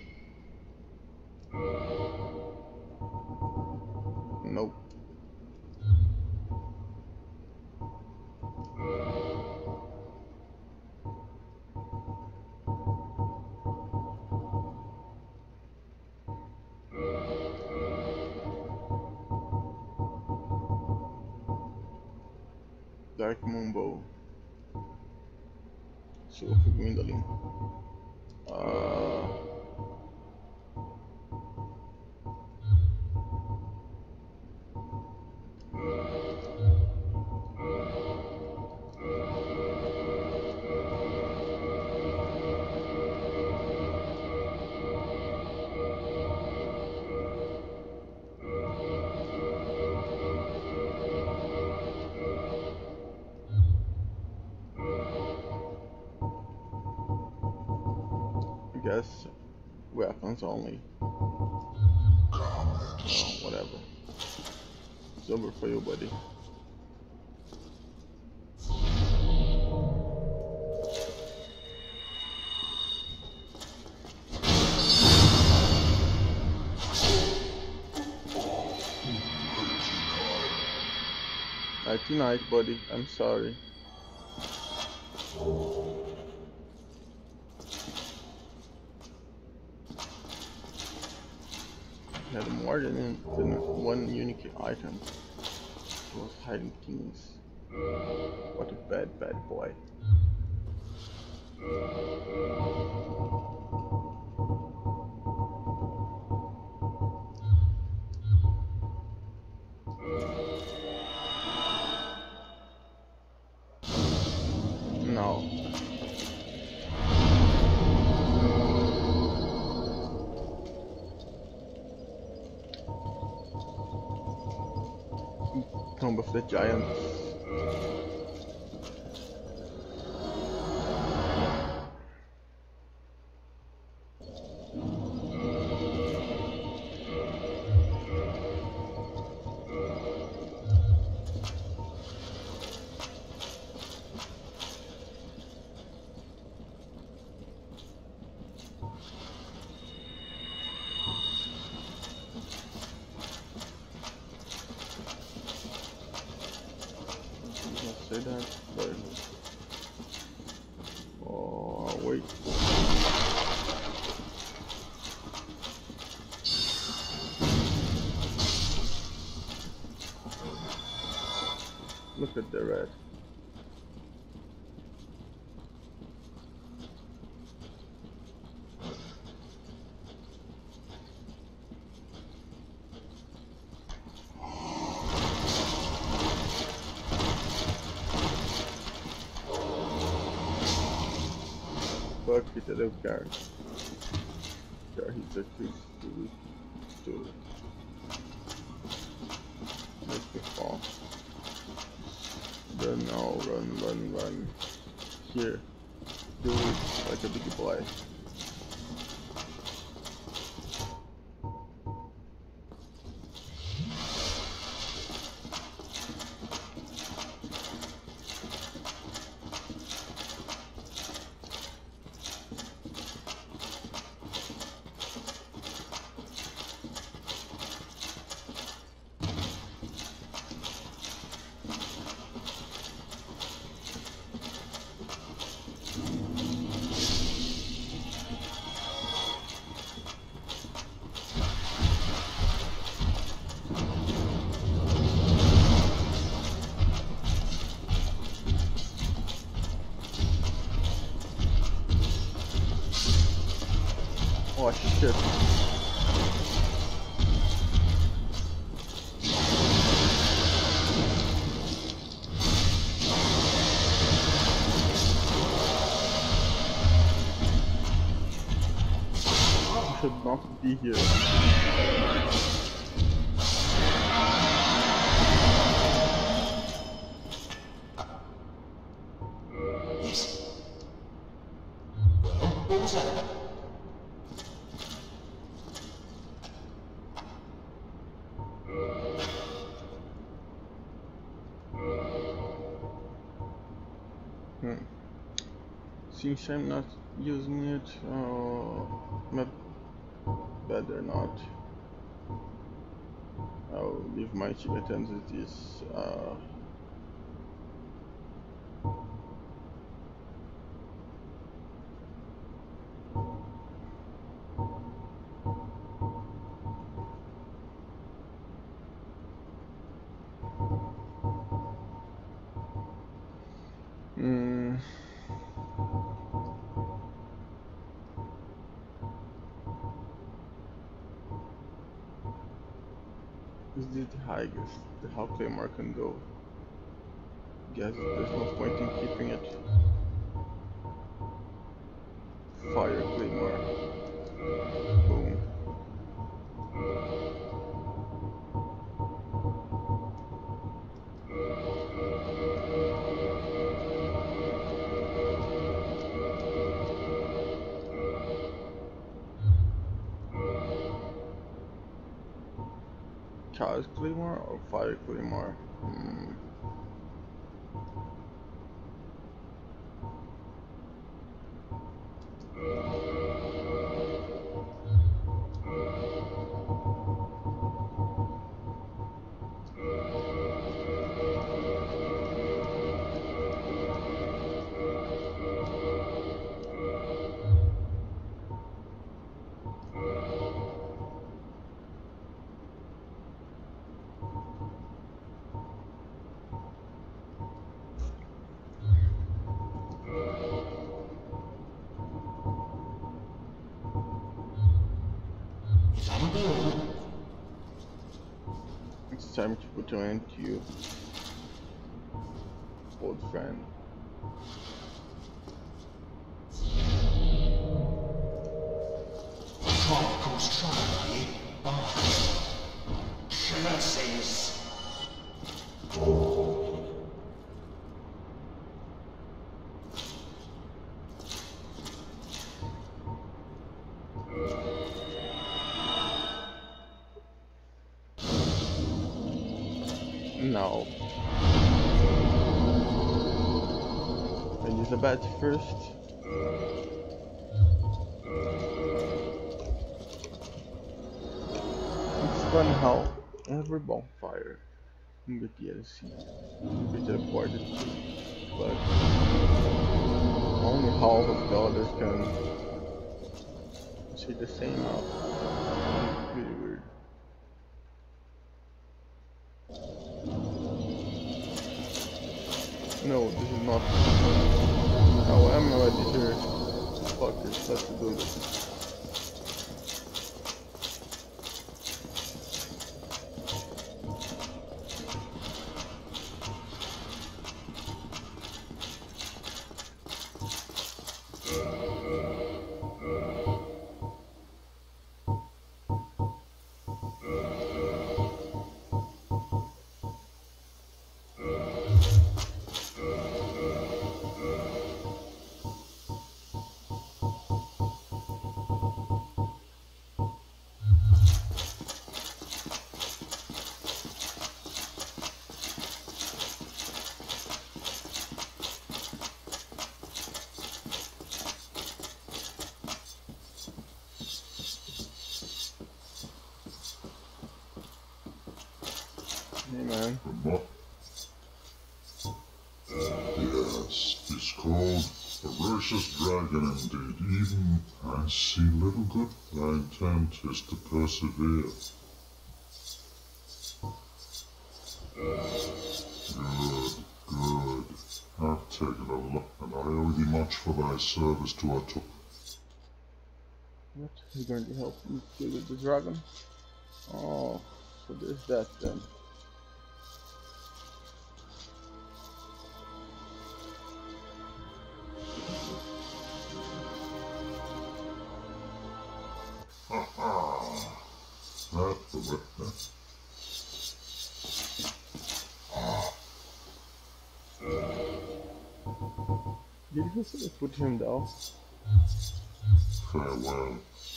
[SPEAKER 1] Nope. Dark moon bow. Soul of Gwendolyn. Uh, has weapons only. Oh, whatever. It's over for you, buddy. Nighty night, buddy. I'm sorry. Had more than, than one unique item. He was hiding things. What a bad, bad boy. No. Tomb of the Giants. Say that, but oh wait. Look at the red. Fuck it, I don't care. Yeah, he's a too stupid. Stupid. Make me fall. Run now, run, run, run. Here. Do it like a big boy. Oh shit. I should not be here. Hmm. Since I'm not using it, uh, not better not. I'll leave my Tibetans as this. Uh, mm, Is this the highest the how Claymore can go? Guess there's no point in keeping it. Fire Claymore. Boom. Child's Claymore or Fire Claymore? Hmm. It's time to put an end to you, old friend. No. Elizabeth first. It's fun how every bonfire in the D L C will be teleported to, but only half of the others can see the same out. Really weird. No, this is not. Oh, I'm already here. Fuck this, let's do this. Hey man.
[SPEAKER 4] Yes, it's called Ferocious Dragon indeed. Even I see little good. Thy intent is to persevere. Good, good. I've taken a lot, and I owe thee much for thy service to our talk.
[SPEAKER 1] What? He's going to help me kill the dragon? Oh, so there's that then.
[SPEAKER 4] That's the way.
[SPEAKER 1] Did you sort of put him down?
[SPEAKER 4] Farewell.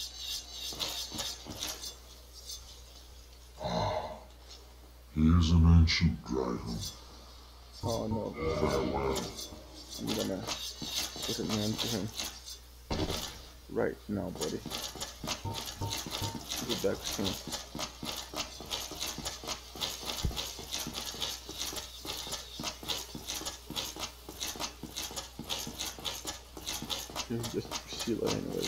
[SPEAKER 4] He is an ancient dragon.
[SPEAKER 1] Oh no.
[SPEAKER 4] Farewell.
[SPEAKER 1] I'm gonna put an end to him. Right now, buddy. Get back soon. He's just Priscilla anyway.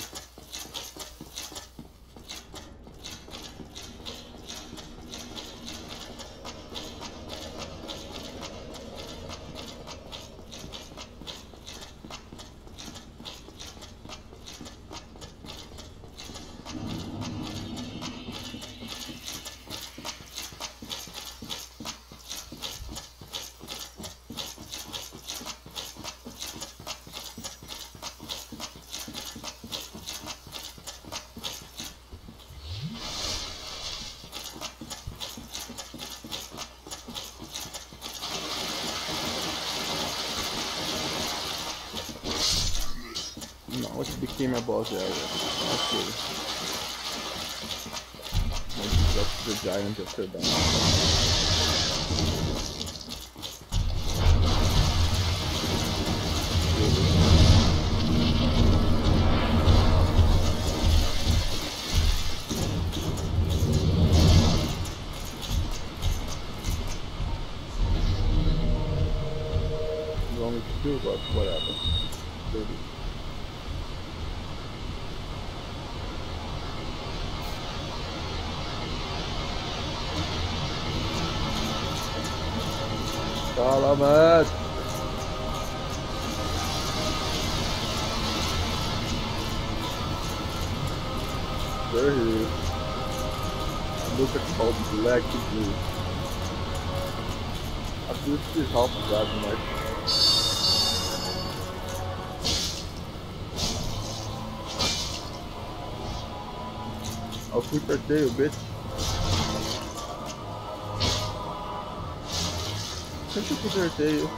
[SPEAKER 1] No, it became a boss area. Okay. That's the giant of the down. Only two, but whatever. thirty. Salamat! There he is. Look at how black it is. At least he's half that much. I'll put that there, bitch. Can't you put her tail?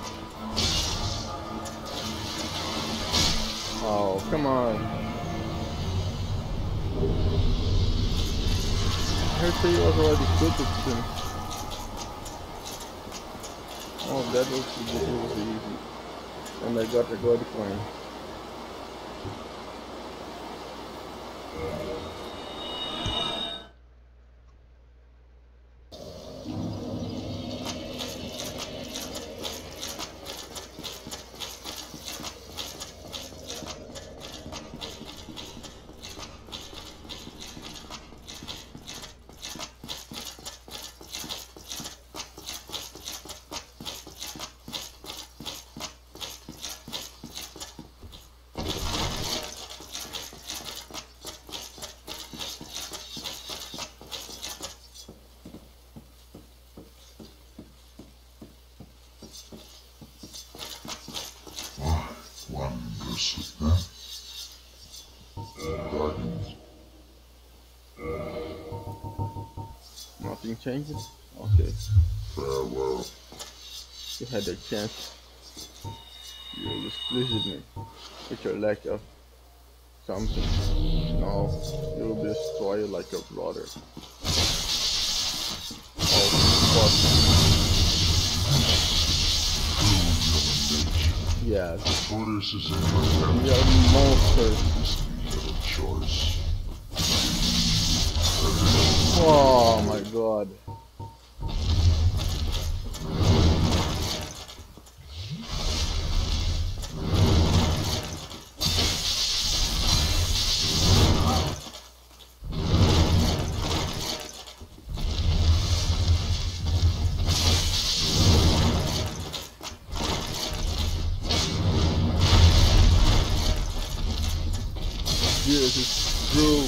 [SPEAKER 1] Oh, come on. Her tail was already flipped soon. Oh, that was ridiculously easy. And I got a good coin.
[SPEAKER 4] Wondrous, huh? Dragons.
[SPEAKER 1] Nothing changes? Okay.
[SPEAKER 4] Farewell.
[SPEAKER 1] You had a chance. You displeased me with your lack of something. No, you'll be destroyed like a brother. Oh, fuck. Yes.
[SPEAKER 4] Tortoise is in my hand.
[SPEAKER 1] We are monsters.
[SPEAKER 4] Little choice.
[SPEAKER 1] Oh my god. This is true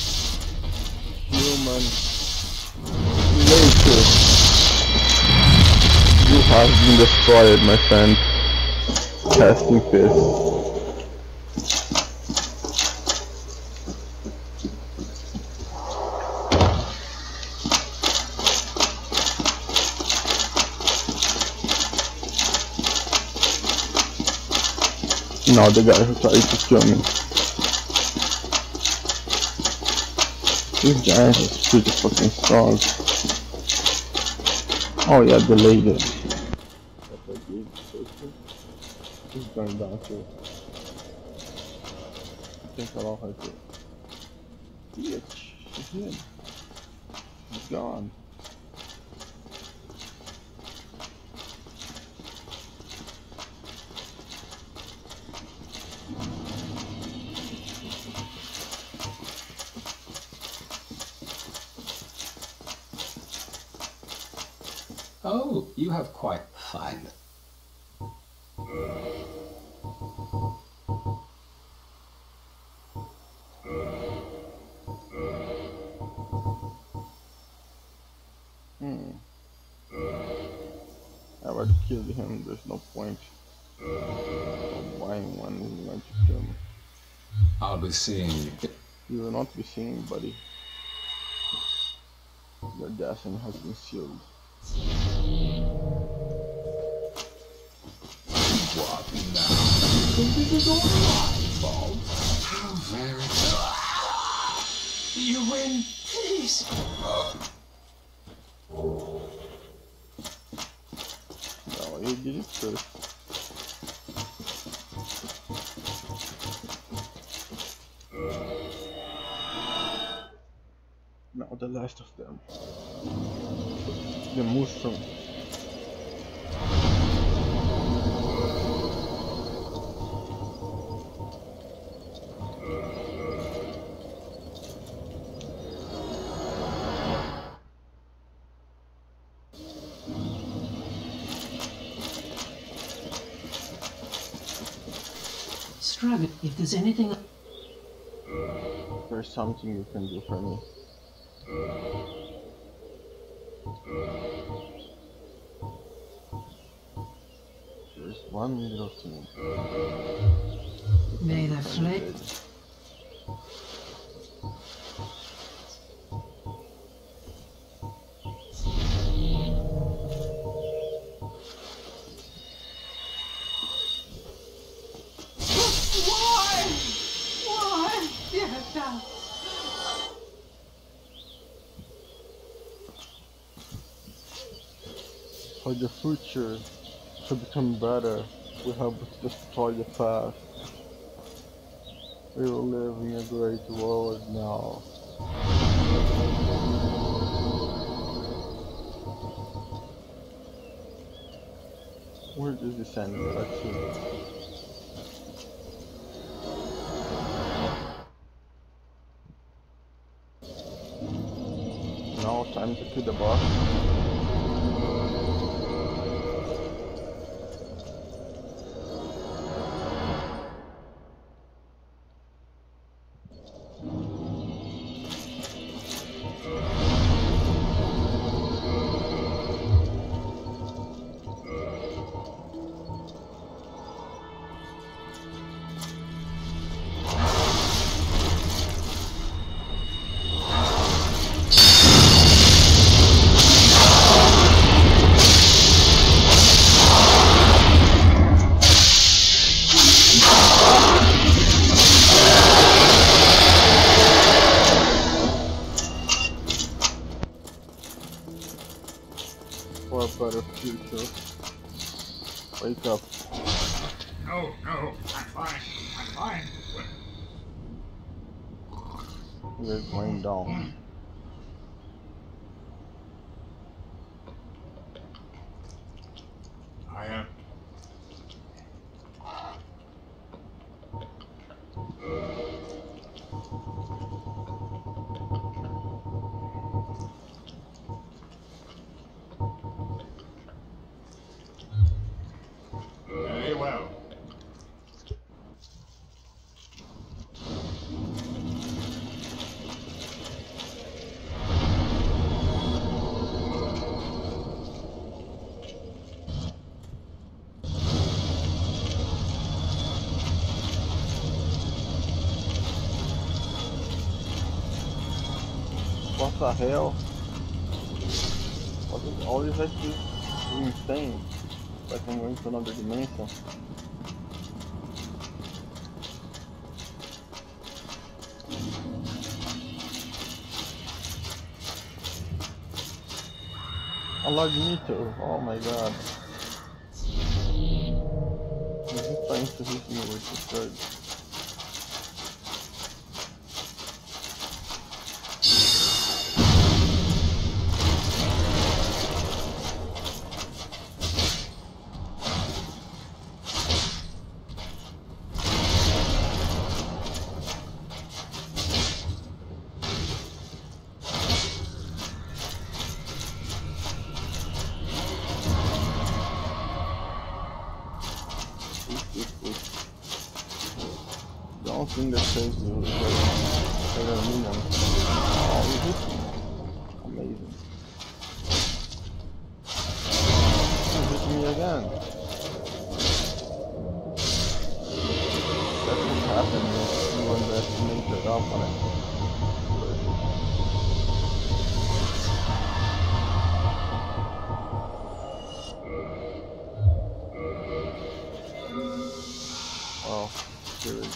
[SPEAKER 1] human nature. You have been destroyed, my friend. Casting fist. Now the guy who tried to kill me. This giant is pretty fucking strong. Oh yeah, the lady. He's going down too. I think I'll her too. Bitch, she's in. She's gone.
[SPEAKER 3] Oh, you have quite fine.
[SPEAKER 1] Hmm. I already killed him, there's no point of buying one who's going to kill me.
[SPEAKER 3] I'll be seeing you.
[SPEAKER 1] You will not be seeing, buddy. Your destiny has been sealed.
[SPEAKER 3] What now? This is all my fault. How very... You win! Please!
[SPEAKER 1] No, you did it first. Now the last of them. The mushroom.
[SPEAKER 2] Struggle. If there's anything.
[SPEAKER 1] There's something you can do for me. There's one little thing.
[SPEAKER 2] May the flame. Why? Why? Yes, now.
[SPEAKER 1] For the future to become better, we have to destroy the past. We will live in a great world now. Where does this end actually? Now time to kill the boss. For a better future. Wake up.
[SPEAKER 5] No, no, I'm fine. I'm fine.
[SPEAKER 1] We're going down.
[SPEAKER 5] I am. Very well.
[SPEAKER 1] What the hell? What is all this actually is insane? Like I'm going to another dimension. Unlock me too. Oh my god. He's trying to hit me with the third. The only thing that saves you is that they're a minion. Oh, you hit me. Amazing. You hit me again. That's what happened if you underestimate your opponent. Oh, here it is.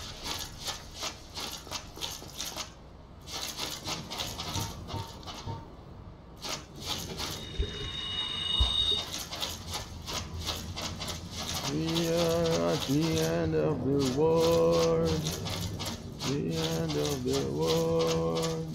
[SPEAKER 1] end of the world. The end of the world.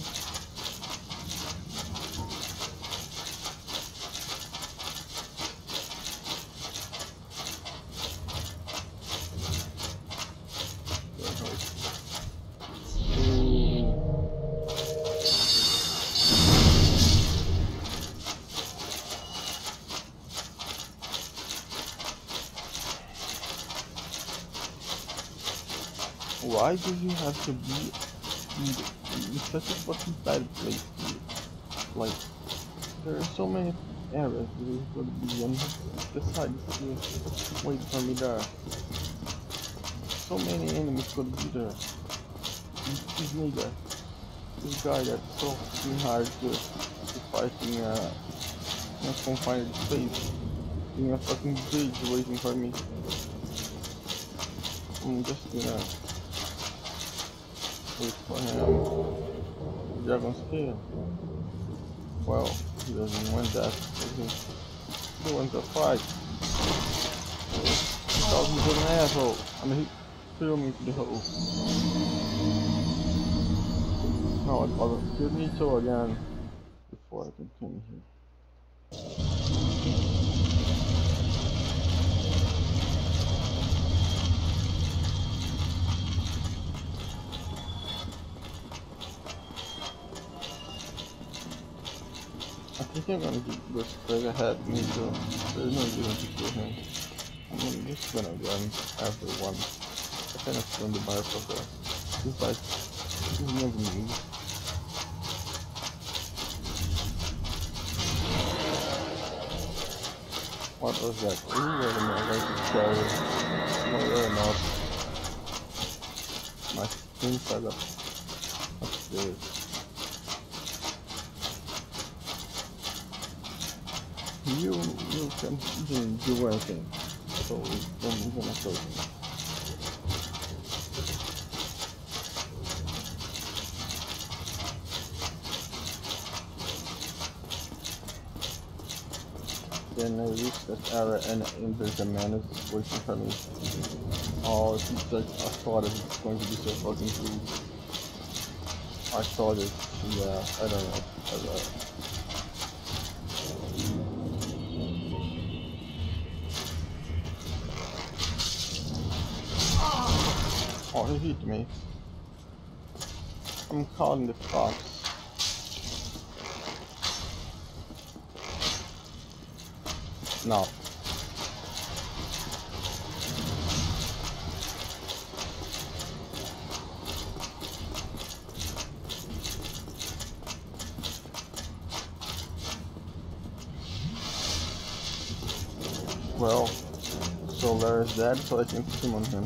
[SPEAKER 1] Why do you have to be in, the, in such a fucking bad place, dude? Like, there are so many areas that you could be in. Besides, you wait for me there. So many enemies could be there. This nigga, this guy that's so fucking hard to, to fighting uh, in a confined space, in a fucking bridge waiting for me. I'm just gonna wait for him. Dragon Scale. Well, he doesn't want that. He wants a fight. Because he's an asshole. And he threw me to the hole. Now I'd bother to kill me too again before I continue here. I think I'm gonna go straight ahead, me too. There's no reason to kill him. I'm just gonna run after one. I kind of thrown the bar for the. He's like, he's never moved. What was that? Ooh, wait a minute, I got to carry. No, you're not. My screen fell up upstairs. You, you can even do anything, so don't even approach me. Then I reach that area and, and there's a man who's waiting for me. Oh, it's like, I thought it was going to be so fucking cool. I thought it, yeah, I don't know. I don't know. Oh, he hit me. I'm calling the cops. No. Well, so Larry's dead, so I can summon him.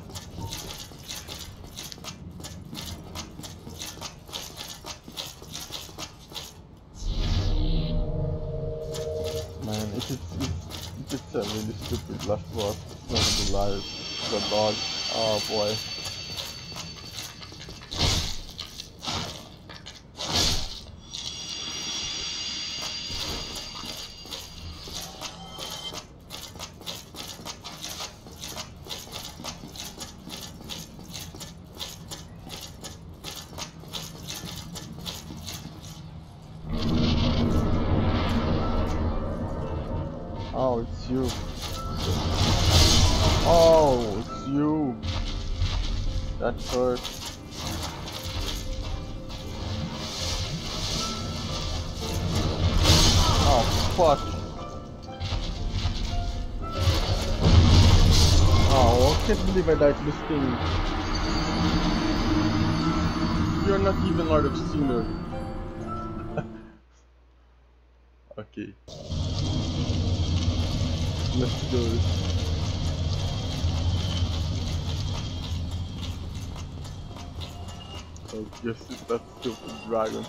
[SPEAKER 1] Man, if it's, if it's a really stupid last boss, it's gonna be live. The dog. Oh boy. Oh, it's you. Oh, it's you. That hurts. Oh, fuck. Oh, I can't believe I died to this thing. You're not even Lord of Sinner. Okay. Let's do it. So just it's that stupid dragon.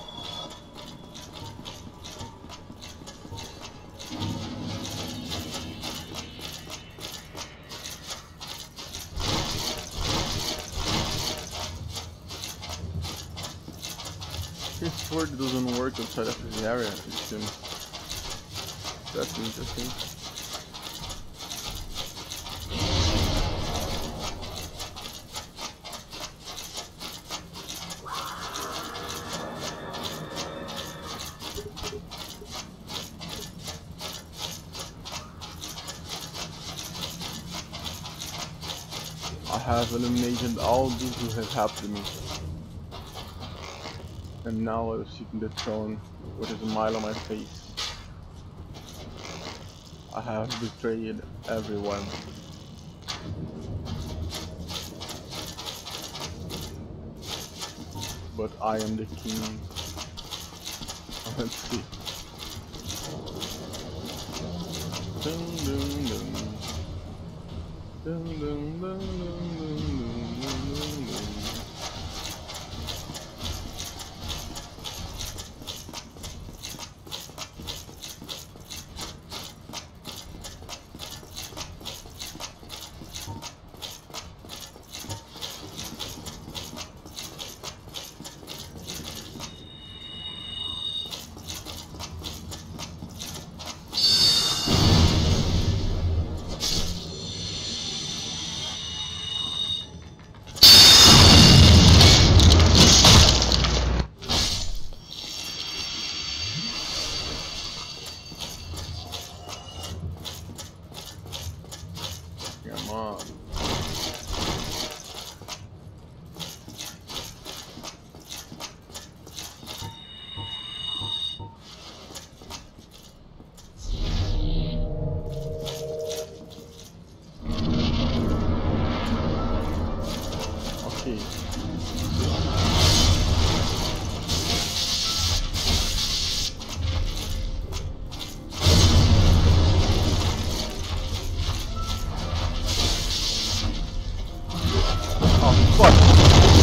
[SPEAKER 1] His sword doesn't work outside of the area, it seems. That's interesting. I have eliminated all those who have helped me. And now I will sit in the throne with a smile on my face. I have betrayed everyone. But I am the king. Let's see. Dun, dun, dun. Dun, dun, dun, dun, dun, dun, dun, dun. Come on. Okay. Oh, fuck.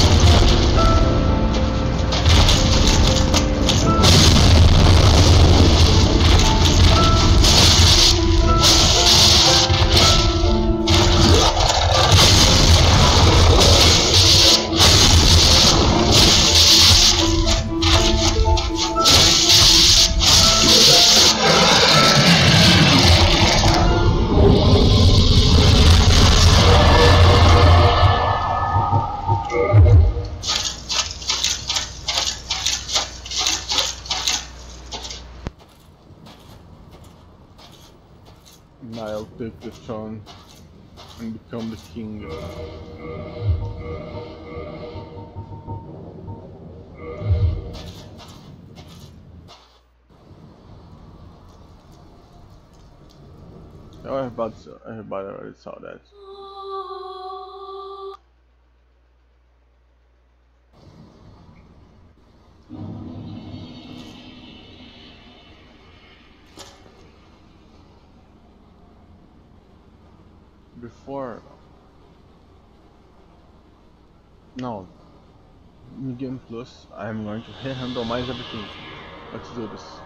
[SPEAKER 1] Now I'll take the throne and become the king. Oh, everybody, everybody already saw that. Before, no, New Game Plus, I'm going to handle mais everything. Let's do this.